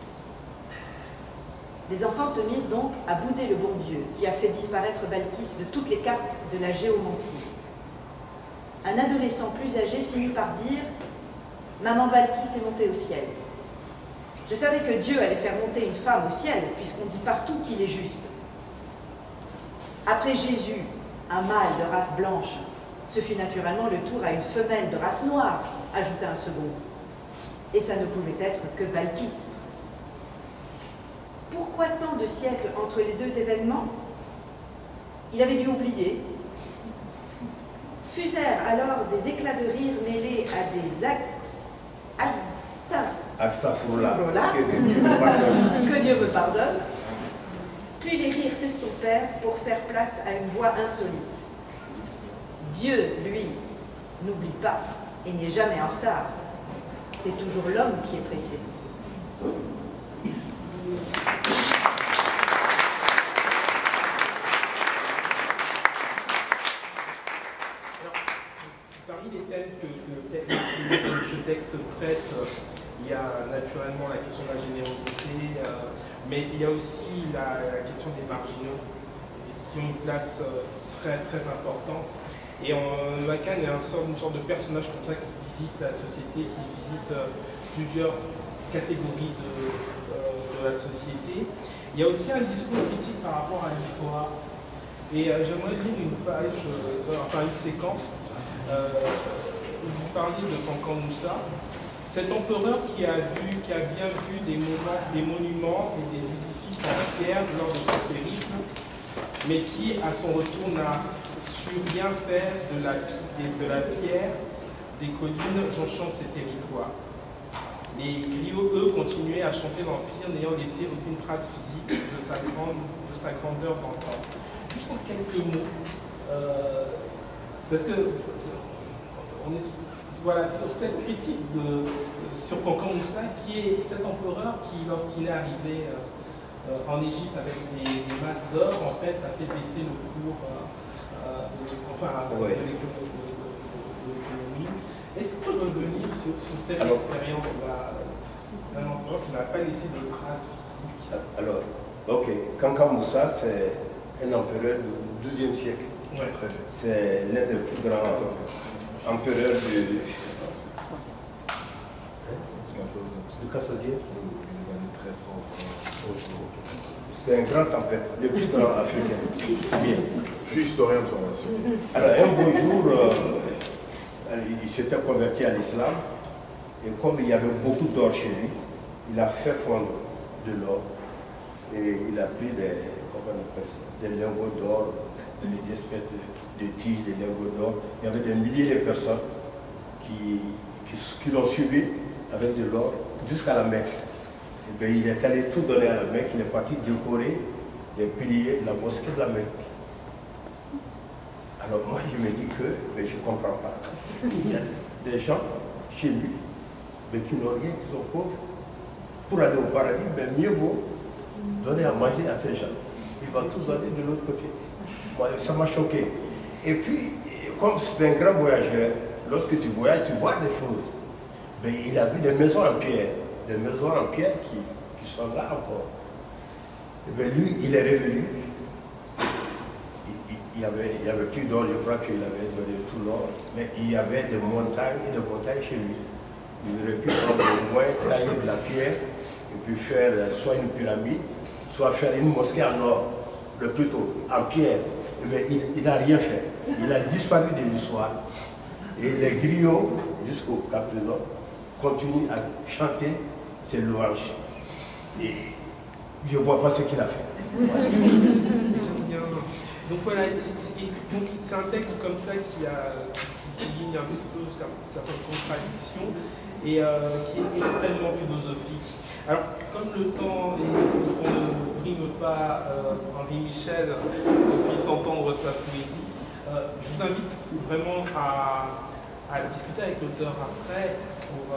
Les enfants se mirent donc à bouder le bon Dieu, qui a fait disparaître Balkis de toutes les cartes de la géomancie. Un adolescent plus âgé finit par dire « Maman Balkis est montée au ciel. Je savais que Dieu allait faire monter une femme au ciel, puisqu'on dit partout qu'il est juste. Après Jésus, un mâle de race blanche, ce fut naturellement le tour à une femelle de race noire, ajouta un second. Et ça ne pouvait être que Balkis. Pourquoi tant de siècles entre les deux événements? Il avait dû oublier. Fusèrent alors des éclats de rire mêlés à des que Dieu me pardonne. Puis les rires s'estompèrent pour faire place à une voix insolite. Dieu, lui, n'oublie pas et n'est jamais en retard. C'est toujours l'homme qui est pressé. Parmi les thèmes que ce texte traite, il y a naturellement la question de la générosité, mais il y a aussi la question des marginaux, qui ont une place très, très importante. Et Makane est une sorte de personnage comme ça qui visite la société, qui visite plusieurs catégories de la société. Il y a aussi un discours critique par rapport à l'histoire. Et j'aimerais lire une page, une séquence. Vous parlez de Kankan Moussa, cet empereur qui a bien vu des monuments et des édifices en pierre lors de son périple, mais qui, à son retour, n'a su rien faire de la pierre des collines jonchant ses territoires. Les griots, eux, continuaient à chanter l'Empire, n'ayant laissé aucune trace physique de sa grandeur d'antan. Juste en quelques mots, parce que on est sur cette critique sur Kankan Moussa, qui est cet empereur qui, lorsqu'il est arrivé en Égypte avec des masses d'or, en fait, a fait baisser le cours de l'économie. Est-ce qu'on peut revenir sur cette expérience-là d'un empereur qui n'a pas laissé de traces physiques? Alors, ok, Kankan Moussa, c'est un empereur du XIIe siècle. Ouais. C'est l'un des plus grands empereurs Le 14e. Les années 1300. C'est un grand tempête, le plus grand africain. Bien. Je suis historien de formation. Alors, un beau jour, il s'était converti à l'islam, et comme il y avait beaucoup d'or chez lui, il a fait fondre de l'or, et il a pris des lingots d'or, des espèces de tiges, des lingots d'or. Il y avait des milliers de personnes qui l'ont suivi avec de l'or jusqu'à la Mecque. Et bien, il est allé tout donner à la Mecque, il est parti décorer les piliers de la mosquée de la Mecque. Alors moi, je me dis que je ne comprends pas. Il y a des gens chez lui mais qui n'ont rien, qui sont pauvres. Pour aller au paradis, mieux vaut donner à manger à ces gens. Il va tout donner de l'autre côté. Moi, ça m'a choqué. Et puis, comme c'est un grand voyageur, lorsque tu voyages, tu vois des choses. Mais il a vu des maisons en pierre. Des maisons en pierre qui sont là encore. Et bien lui, il est revenu. Il y avait plus d'or, je crois qu'il avait donné tout l'or. Mais il y avait des montagnes et des montagnes chez lui. Il aurait pu prendre au moins tailler de la pierre et puis faire soit une pyramide, soit faire une mosquée en or, le plus tôt, en pierre. Et bien il n'a rien fait. Il a disparu de l'histoire. Et les griots, jusqu'à présent, continuent à chanter ses louanges. Et je ne vois pas ce qu'il a fait. Donc voilà, c'est un texte comme ça qui souligne un petit peu certaines contradictions et qui est extrêmement philosophique. Alors, comme le temps, on ne brime pas Henri Michel qu'on puisse entendre sa poésie, je vous invite vraiment à discuter avec l'auteur après pour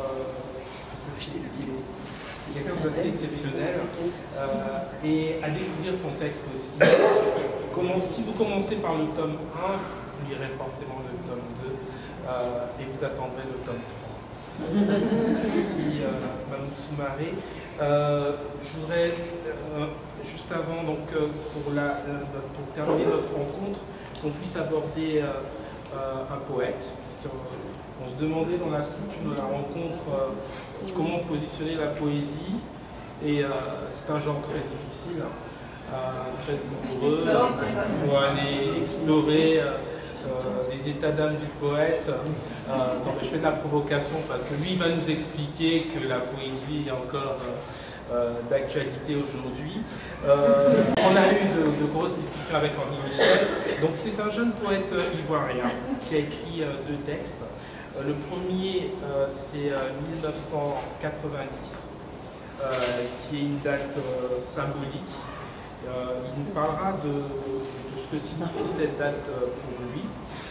il est quelqu'un d'assez exceptionnel et à découvrir son texte aussi. Si vous commencez par le tome 1, vous lirez forcément le tome 2 et vous attendrez le tome 3. Merci Mme Soumaré. Je voudrais, juste avant, donc, pour terminer notre rencontre, qu'on puisse aborder un poète. Parce qu'on se demandait dans la structure de la rencontre comment positionner la poésie. Et c'est un genre très difficile. Très douloureux, pour aller explorer les états d'âme du poète. Donc je fais de la provocation parce que lui va nous expliquer que la poésie est encore d'actualité aujourd'hui. On a eu de grosses discussions avec Henri Michel. Donc c'est un jeune poète ivoirien qui a écrit 2 textes. Le premier c'est 1990, qui est une date symbolique. Il nous parlera de ce que signifie cette date pour lui.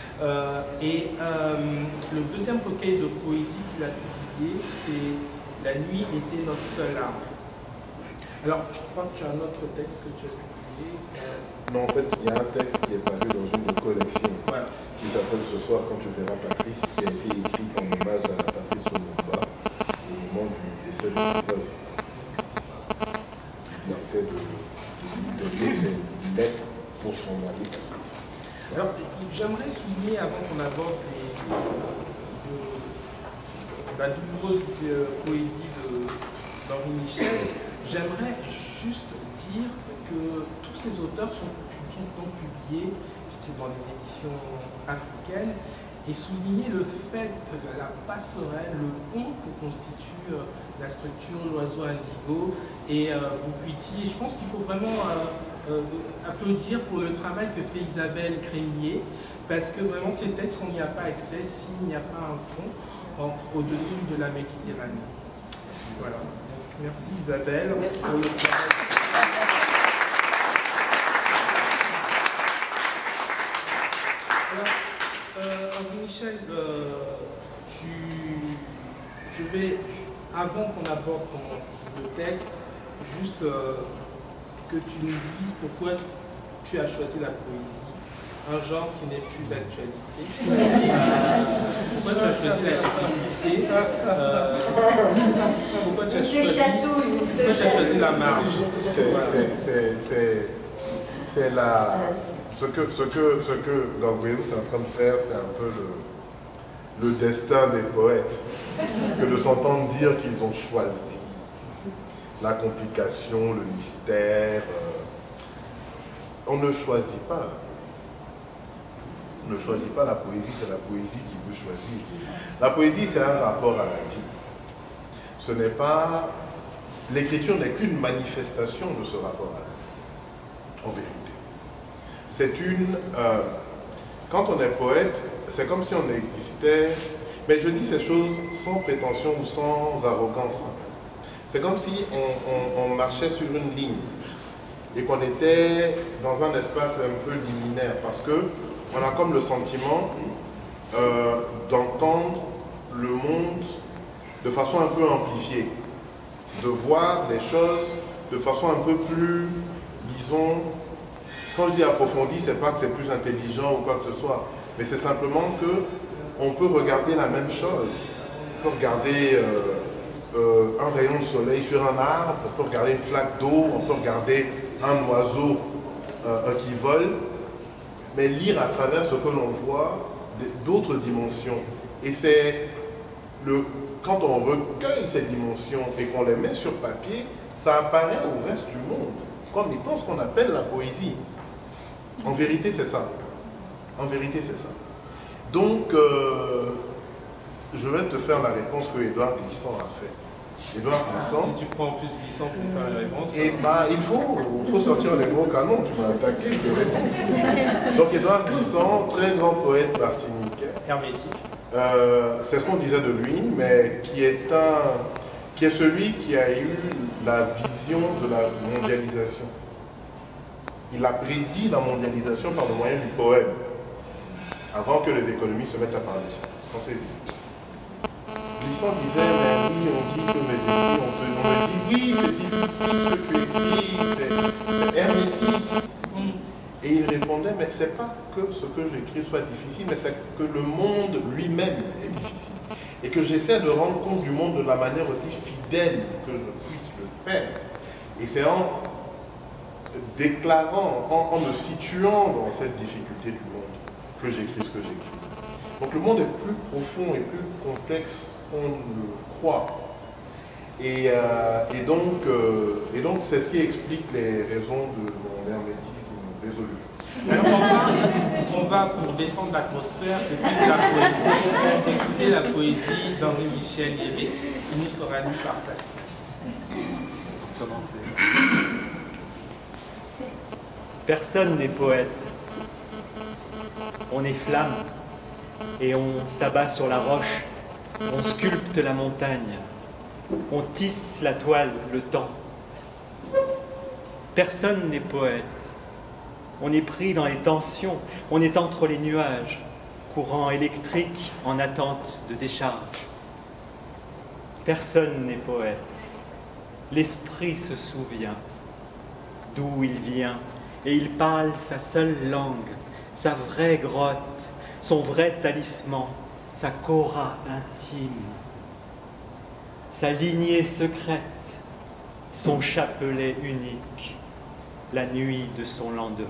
Le deuxième recueil de poésie qu'il a publié, c'est « La nuit était notre seule arme ». Alors, je crois que tu as un autre texte que tu as publié. Non, en fait, il y a un texte qui est paru dans une collection qui s'appelle « Ce soir quand tu verras Patrice », qui a été écrit en hommage à Patrice Lumumba au moment du décès de sa veuve. C'était de une lettre pour son mari. Alors, j'aimerais souligner, avant qu'on aborde la douloureuse poésie d'Henri Michel, j'aimerais juste dire que tous ces auteurs sont donc publiés dans les éditions africaines et souligner le fait de la passerelle, le pont que constitue la structure L'Oiseau Indigo et Boukuiti. Je pense qu'il faut vraiment applaudir pour le travail que fait Isabelle Crémier, parce que vraiment ces textes, on n'y a pas accès s'il n'y a pas un pont au-dessus de la Méditerranée. Voilà. Donc, merci Isabelle pour le travail. Henri Michel, je vais, avant qu'on aborde le texte, juste que tu nous dises pourquoi tu as choisi la poésie, un genre qui n'est plus d'actualité. Pourquoi tu as choisi la difficulté, pourquoi tu as choisi la marge. C'est la... Ce que Ganguéou est en train de faire, c'est un peu le destin des poètes, que de s'entendre dire qu'ils ont choisi. la complication, le mystère. On ne choisit pas. On ne choisit pas la poésie, c'est la poésie qui veut choisir. La poésie, c'est un rapport à la vie. Ce n'est pas... L'écriture n'est qu'une manifestation de ce rapport à la vie, en vérité. C'est une... quand on est poète, c'est comme si on existait... Mais je dis ces choses sans prétention ou sans arrogance. C'est comme si on marchait sur une ligne et qu'on était dans un espace un peu liminaire, parce qu'on a comme le sentiment d'entendre le monde de façon un peu amplifiée, de voir les choses de façon un peu plus, disons, quand je dis approfondie, c'est pas que c'est plus intelligent ou quoi que ce soit, mais c'est simplement qu'on peut regarder la même chose. On peut regarder un rayon de soleil sur un arbre, on peut regarder une flaque d'eau, on peut regarder un oiseau qui vole, mais lire à travers ce que l'on voit d'autres dimensions. Et c'est quand on recueille ces dimensions et qu'on les met sur papier, ça apparaît au reste du monde, comme étant ce qu'on appelle la poésie. En vérité, c'est ça. En vérité, c'est ça. Donc, je vais te faire la réponse que Édouard Glissant a fait. Édouard Glissant... Si tu prends en plus Glissant pour faire la réponse... Et bah, il faut sortir les gros canons, tu m'as attaqué, je te réponds. Donc, Édouard Glissant, très grand poète martiniquais. Hermétique. C'est ce qu'on disait de lui, mais qui est celui qui a eu la vision de la mondialisation. Il a prédit la mondialisation par le moyen du poème, avant que les économistes se mettent à parler de ça. Pensez-y. Glissant disait, mais oui, on dit que mes écrits, on me dit, oui, c'est difficile ce que tu écris, c'est hermétique. Et il répondait, mais c'est pas que ce que j'écris soit difficile, mais c'est que le monde lui-même est difficile. Et que j'essaie de rendre compte du monde de la manière aussi fidèle que je puisse le faire. Et c'est en déclarant, en me situant dans cette difficulté du monde que j'écris ce que j'écris. Donc le monde est plus profond et plus complexe qu'on ne le croit. Et donc c'est ce qui explique les raisons de mon hermétisme résolu. On va, pour défendre l'atmosphère, écouter la poésie d'Henri-Michel Hébé, qui nous sera lue par Pascal. Commencez. Personne n'est poète. On est flamme et on s'abat sur la roche, on sculpte la montagne, on tisse la toile, le temps. Personne n'est poète. On est pris dans les tensions, on est entre les nuages, courant électrique en attente de décharge. Personne n'est poète. L'esprit se souvient d'où il vient et il parle sa seule langue, sa vraie grotte, son vrai talisman, sa kora intime, sa lignée secrète, son chapelet unique, la nuit de son lendemain.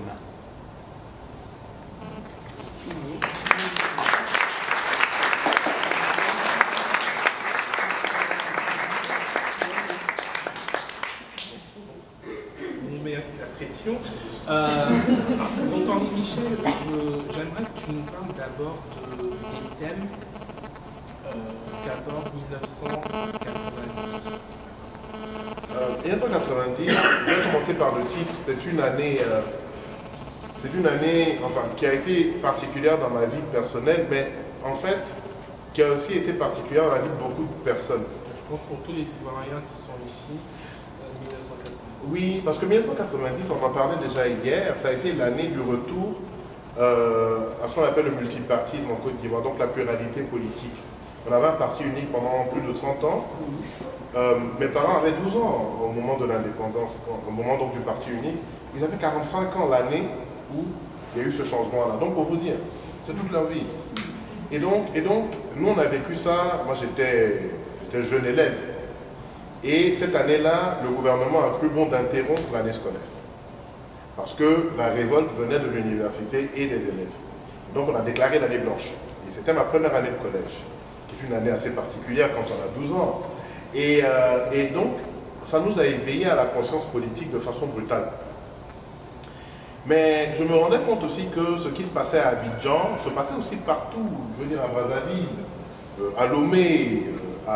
On met la pression. Donc Henri-Michel, j'aimerais que tu nous parles d'abord des thèmes qu'aborde 1990. 1990, je vais commencer par le titre. C'est une année enfin, qui a été particulière dans ma vie personnelle, mais en fait, qui a aussi été particulière dans la vie de beaucoup de personnes. Je pense pour tous les Ivoiriens qui sont ici, 1990. Oui, parce que 1990, on en parlait déjà hier, ça a été l'année du retour à ce qu'on appelle le multipartisme en Côte d'Ivoire, donc la pluralité politique. On avait un parti unique pendant plus de 30 ans. Mes parents avaient 12 ans au moment de l'indépendance, au moment donc du parti unique. Ils avaient 45 ans l'année où il y a eu ce changement-là. Donc pour vous dire, c'est toute leur vie. Et donc, nous on a vécu ça, moi j'étais jeune élève. Et cette année-là, le gouvernement a cru bon d'interrompre l'année scolaire. Parce que la révolte venait de l'université et des élèves. Donc on a déclaré l'année blanche. Et c'était ma première année de collège, qui est une année assez particulière quand on a 12 ans. Et donc, ça nous a éveillés à la conscience politique de façon brutale. Mais je me rendais compte aussi que ce qui se passait à Abidjan se passait aussi partout, je veux dire à Brazzaville, à Lomé,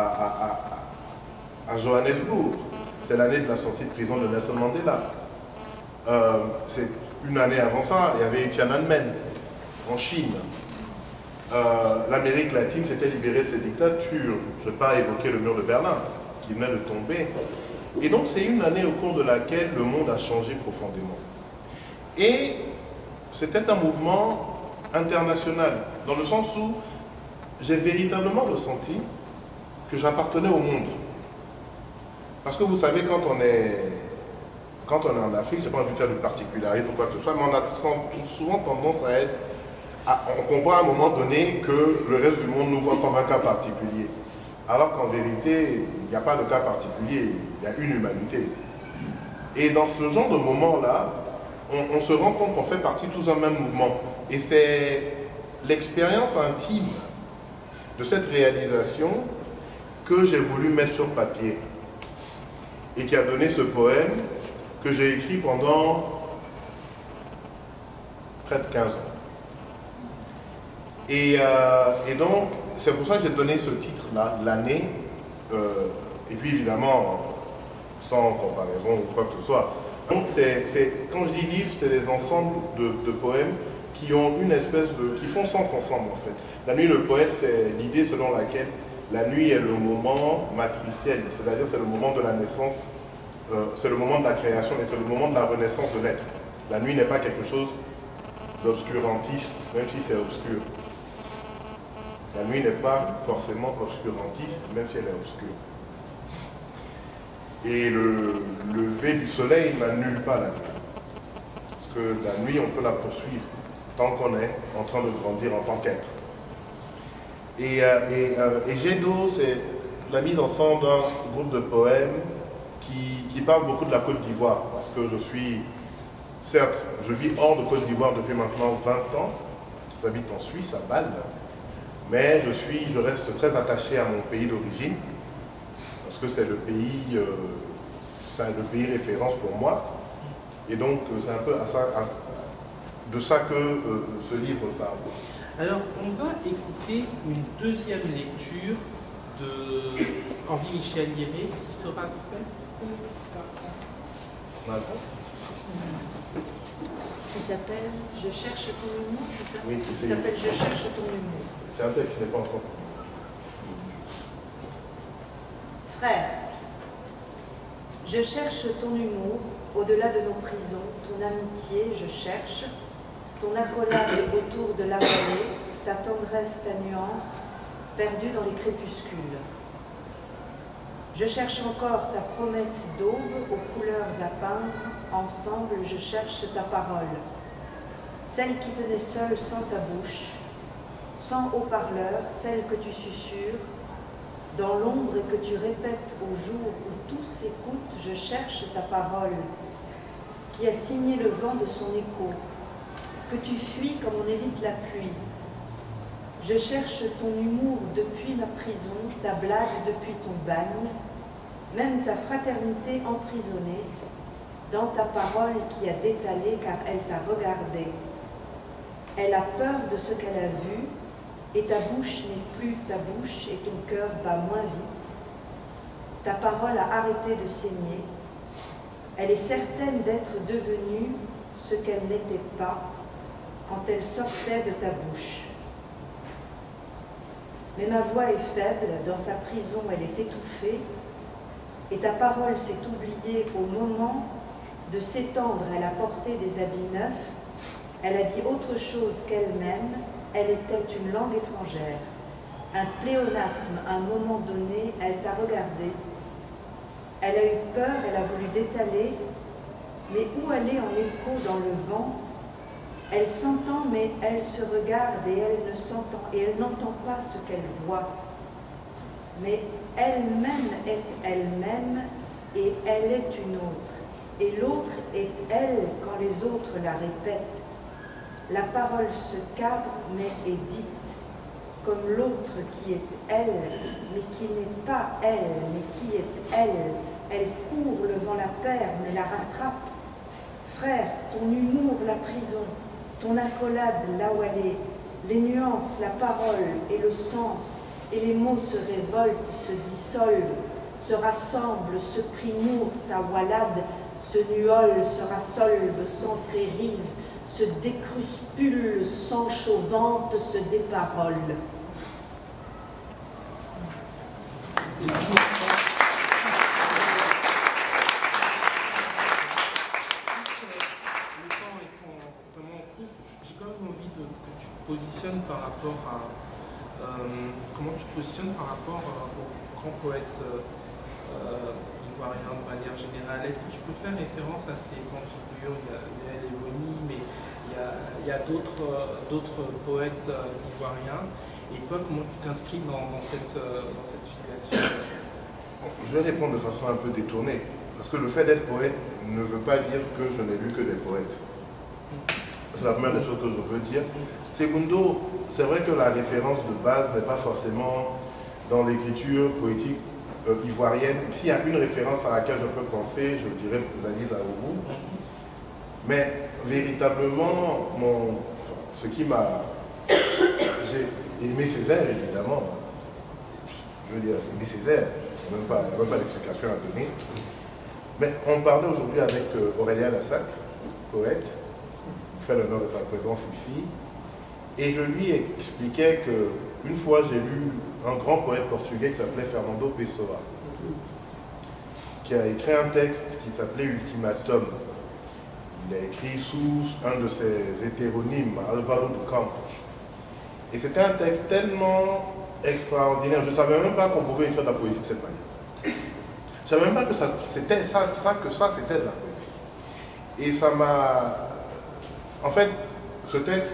à Johannesburg. C'est l'année de la sortie de prison de Nelson Mandela. C'est une année avant ça, il y avait eu Tiananmen en Chine. L'Amérique latine s'était libérée de ses dictatures. Je ne vais pas évoquer le mur de Berlin qui venait de tomber. Et donc c'est une année au cours de laquelle le monde a changé profondément. Et c'était un mouvement international, dans le sens où j'ai véritablement ressenti que j'appartenais au monde. Parce que vous savez, quand on est en Afrique, je n'ai pas envie de faire de particularité ou quoi que ce soit, mais on a souvent tendance à être... on comprend à un moment donné que le reste du monde nous voit comme un cas particulier. Alors qu'en vérité, il n'y a pas de cas particulier, il y a une humanité. Et dans ce genre de moment-là, on se rend compte qu'on fait partie tous d'un même mouvement. Et c'est l'expérience intime de cette réalisation que j'ai voulu mettre sur papier et qui a donné ce poème que j'ai écrit pendant près de 15 ans. Et donc, c'est pour ça que j'ai donné ce titre-là, l'année, et puis évidemment, sans comparaison ou quoi que ce soit. Donc, quand je dis livre, c'est des ensembles de poèmes qui ont une espèce de... qui font sens ensemble, en fait. La nuit, le poète, c'est l'idée selon laquelle la nuit est le moment matriciel, c'est-à-dire c'est le moment de la naissance, c'est le moment de la création et c'est le moment de la renaissance de l'être. La nuit n'est pas quelque chose d'obscurantiste, même si c'est obscur. La nuit n'est pas forcément obscurantiste, même si elle est obscure. Et le lever du soleil n'annule pas la nuit. Parce que la nuit, on peut la poursuivre tant qu'on est en train de grandir en tant qu'être. Et Gédo, c'est la mise ensemble d'un groupe de poèmes qui parle beaucoup de la Côte d'Ivoire. Parce que je suis, certes, je vis hors de Côte d'Ivoire depuis maintenant 20 ans. J'habite en Suisse, à Bâle. Mais je reste très attaché à mon pays d'origine, parce que c'est le pays référence pour moi. Et donc, c'est un peu de ça que ce livre parle. Alors, on va écouter une deuxième lecture de Henri Michel Liré, qui sera faite. Qui s'appelle « Je cherche ton humour », c'est ça? Oui, qui s'appelle « Je cherche ton humour ». C'est un texte qui n'est pas encore. Frère, je cherche ton humour, au-delà de nos prisons, ton amitié, je cherche, ton accolade autour de la vallée, ta tendresse, ta nuance, perdue dans les crépuscules. Je cherche encore ta promesse d'aube aux couleurs à peindre, ensemble je cherche ta parole, celle qui tenait seule sans ta bouche, sans haut-parleur, celle que tu susurres, dans l'ombre et que tu répètes au jour où tous écoutent, je cherche ta parole, qui a signé le vent de son écho, que tu fuis comme on évite la pluie. Je cherche ton humour depuis ma prison, ta blague depuis ton bagne, même ta fraternité emprisonnée, dans ta parole qui a détalé car elle t'a regardé. Elle a peur de ce qu'elle a vu, et ta bouche n'est plus ta bouche, et ton cœur bat moins vite. Ta parole a arrêté de saigner. Elle est certaine d'être devenue ce qu'elle n'était pas quand elle sortait de ta bouche. Mais ma voix est faible, dans sa prison elle est étouffée, et ta parole s'est oubliée au moment de s'étendre à la portée des habits neufs. Elle a dit autre chose qu'elle-même, elle était une langue étrangère. Un pléonasme, à un moment donné, elle t'a regardé. Elle a eu peur, elle a voulu détaler, mais où aller en écho dans le vent? Elle s'entend, mais elle se regarde et elle ne s'entend, et elle n'entend pas ce qu'elle voit. Mais elle-même est elle-même, et elle est une autre. Et l'autre est elle quand les autres la répètent. La parole se cadre, mais est dite, comme l'autre qui est elle, mais qui n'est pas elle, mais qui est elle, Elle court, le vent la perd, mais la rattrape. Frère, ton humour, la prison, ton accolade, là où elle est, les nuances, la parole et le sens, et les mots se révoltent, se dissolvent, se rassemblent, se primourent, s'awalade, se nuole, se rassolve, s'enfrérise, se décruspule, s'enchauvante, se déparole. Par rapport à comment tu te positionnes par rapport aux grands poètes ivoiriens de manière générale. Est-ce que tu peux faire référence à ces grandes figures? Il y a Léonie, mais il y a d'autres poètes ivoiriens. Et toi, comment tu t'inscris dans cette filiation? Je vais répondre de façon un peu détournée, parce que le fait d'être poète ne veut pas dire que je n'ai lu que des poètes. C'est la première des choses que je veux dire. Segundo, c'est vrai que la référence de base n'est pas forcément dans l'écriture poétique ivoirienne. S'il y a une référence à laquelle je peux penser, je dirais Zaïd Aourou. Mais véritablement, ce qui m'a... J'ai aimé Césaire, évidemment. Je veux dire, aimé Césaire, il n'y a même pas d'explication à donner. Mais on parlait aujourd'hui avec Aurélien Lassac, poète, qui fait l'honneur de sa présence ici. Et je lui expliquais qu'une fois j'ai lu un grand poète portugais qui s'appelait Fernando Pessoa, qui a écrit un texte qui s'appelait Ultimatum. Il a écrit sous un de ses hétéronymes, Álvaro de Campos. Et c'était un texte tellement extraordinaire. Je ne savais même pas qu'on pouvait écrire de la poésie de cette manière. Je ne savais même pas que c'était ça, c'était de la poésie. Et ça m'a... En fait, ce texte,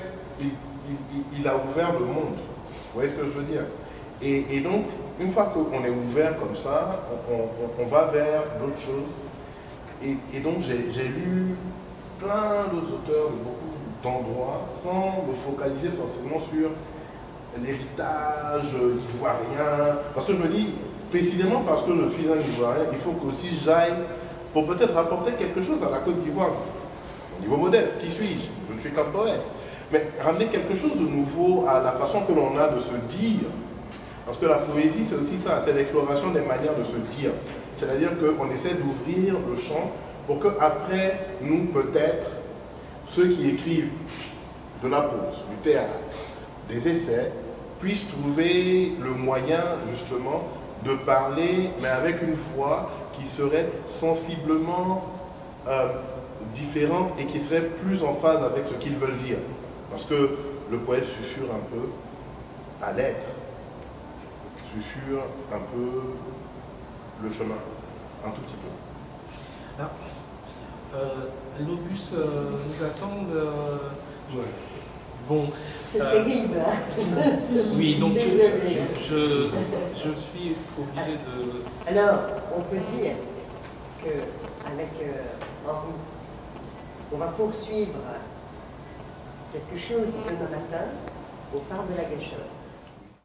il a ouvert le monde. Vous voyez ce que je veux dire? Et donc, une fois qu'on est ouvert comme ça, on va vers d'autres choses. Et donc, j'ai lu plein d'autres auteurs de beaucoup d'endroits, sans me focaliser forcément sur l'héritage ivoirien. Parce que je me dis, précisément parce que je suis un Ivoirien, il faut qu'aussi j'aille pour peut-être apporter quelque chose à la Côte d'Ivoire. Au niveau modeste, qui suis-je? Je ne suis qu'un poète. Mais ramener quelque chose de nouveau à la façon que l'on a de se dire. Parce que la poésie, c'est aussi ça, c'est l'exploration des manières de se dire. C'est-à-dire qu'on essaie d'ouvrir le champ pour qu'après, nous, peut-être, ceux qui écrivent de la prose, du théâtre, des essais, puissent trouver le moyen, justement, de parler, mais avec une voix qui serait sensiblement différente et qui serait plus en phase avec ce qu'ils veulent dire. Parce que le poète susurre un peu à l'être, susurre un peu le chemin, un tout petit peu. L'Opus nous attend. Bon. C'est terrible. Oui, donc je suis obligé de... Alors, on peut dire qu'avec Henri, on va poursuivre quelque chose demain matin au phare de la Gâchette.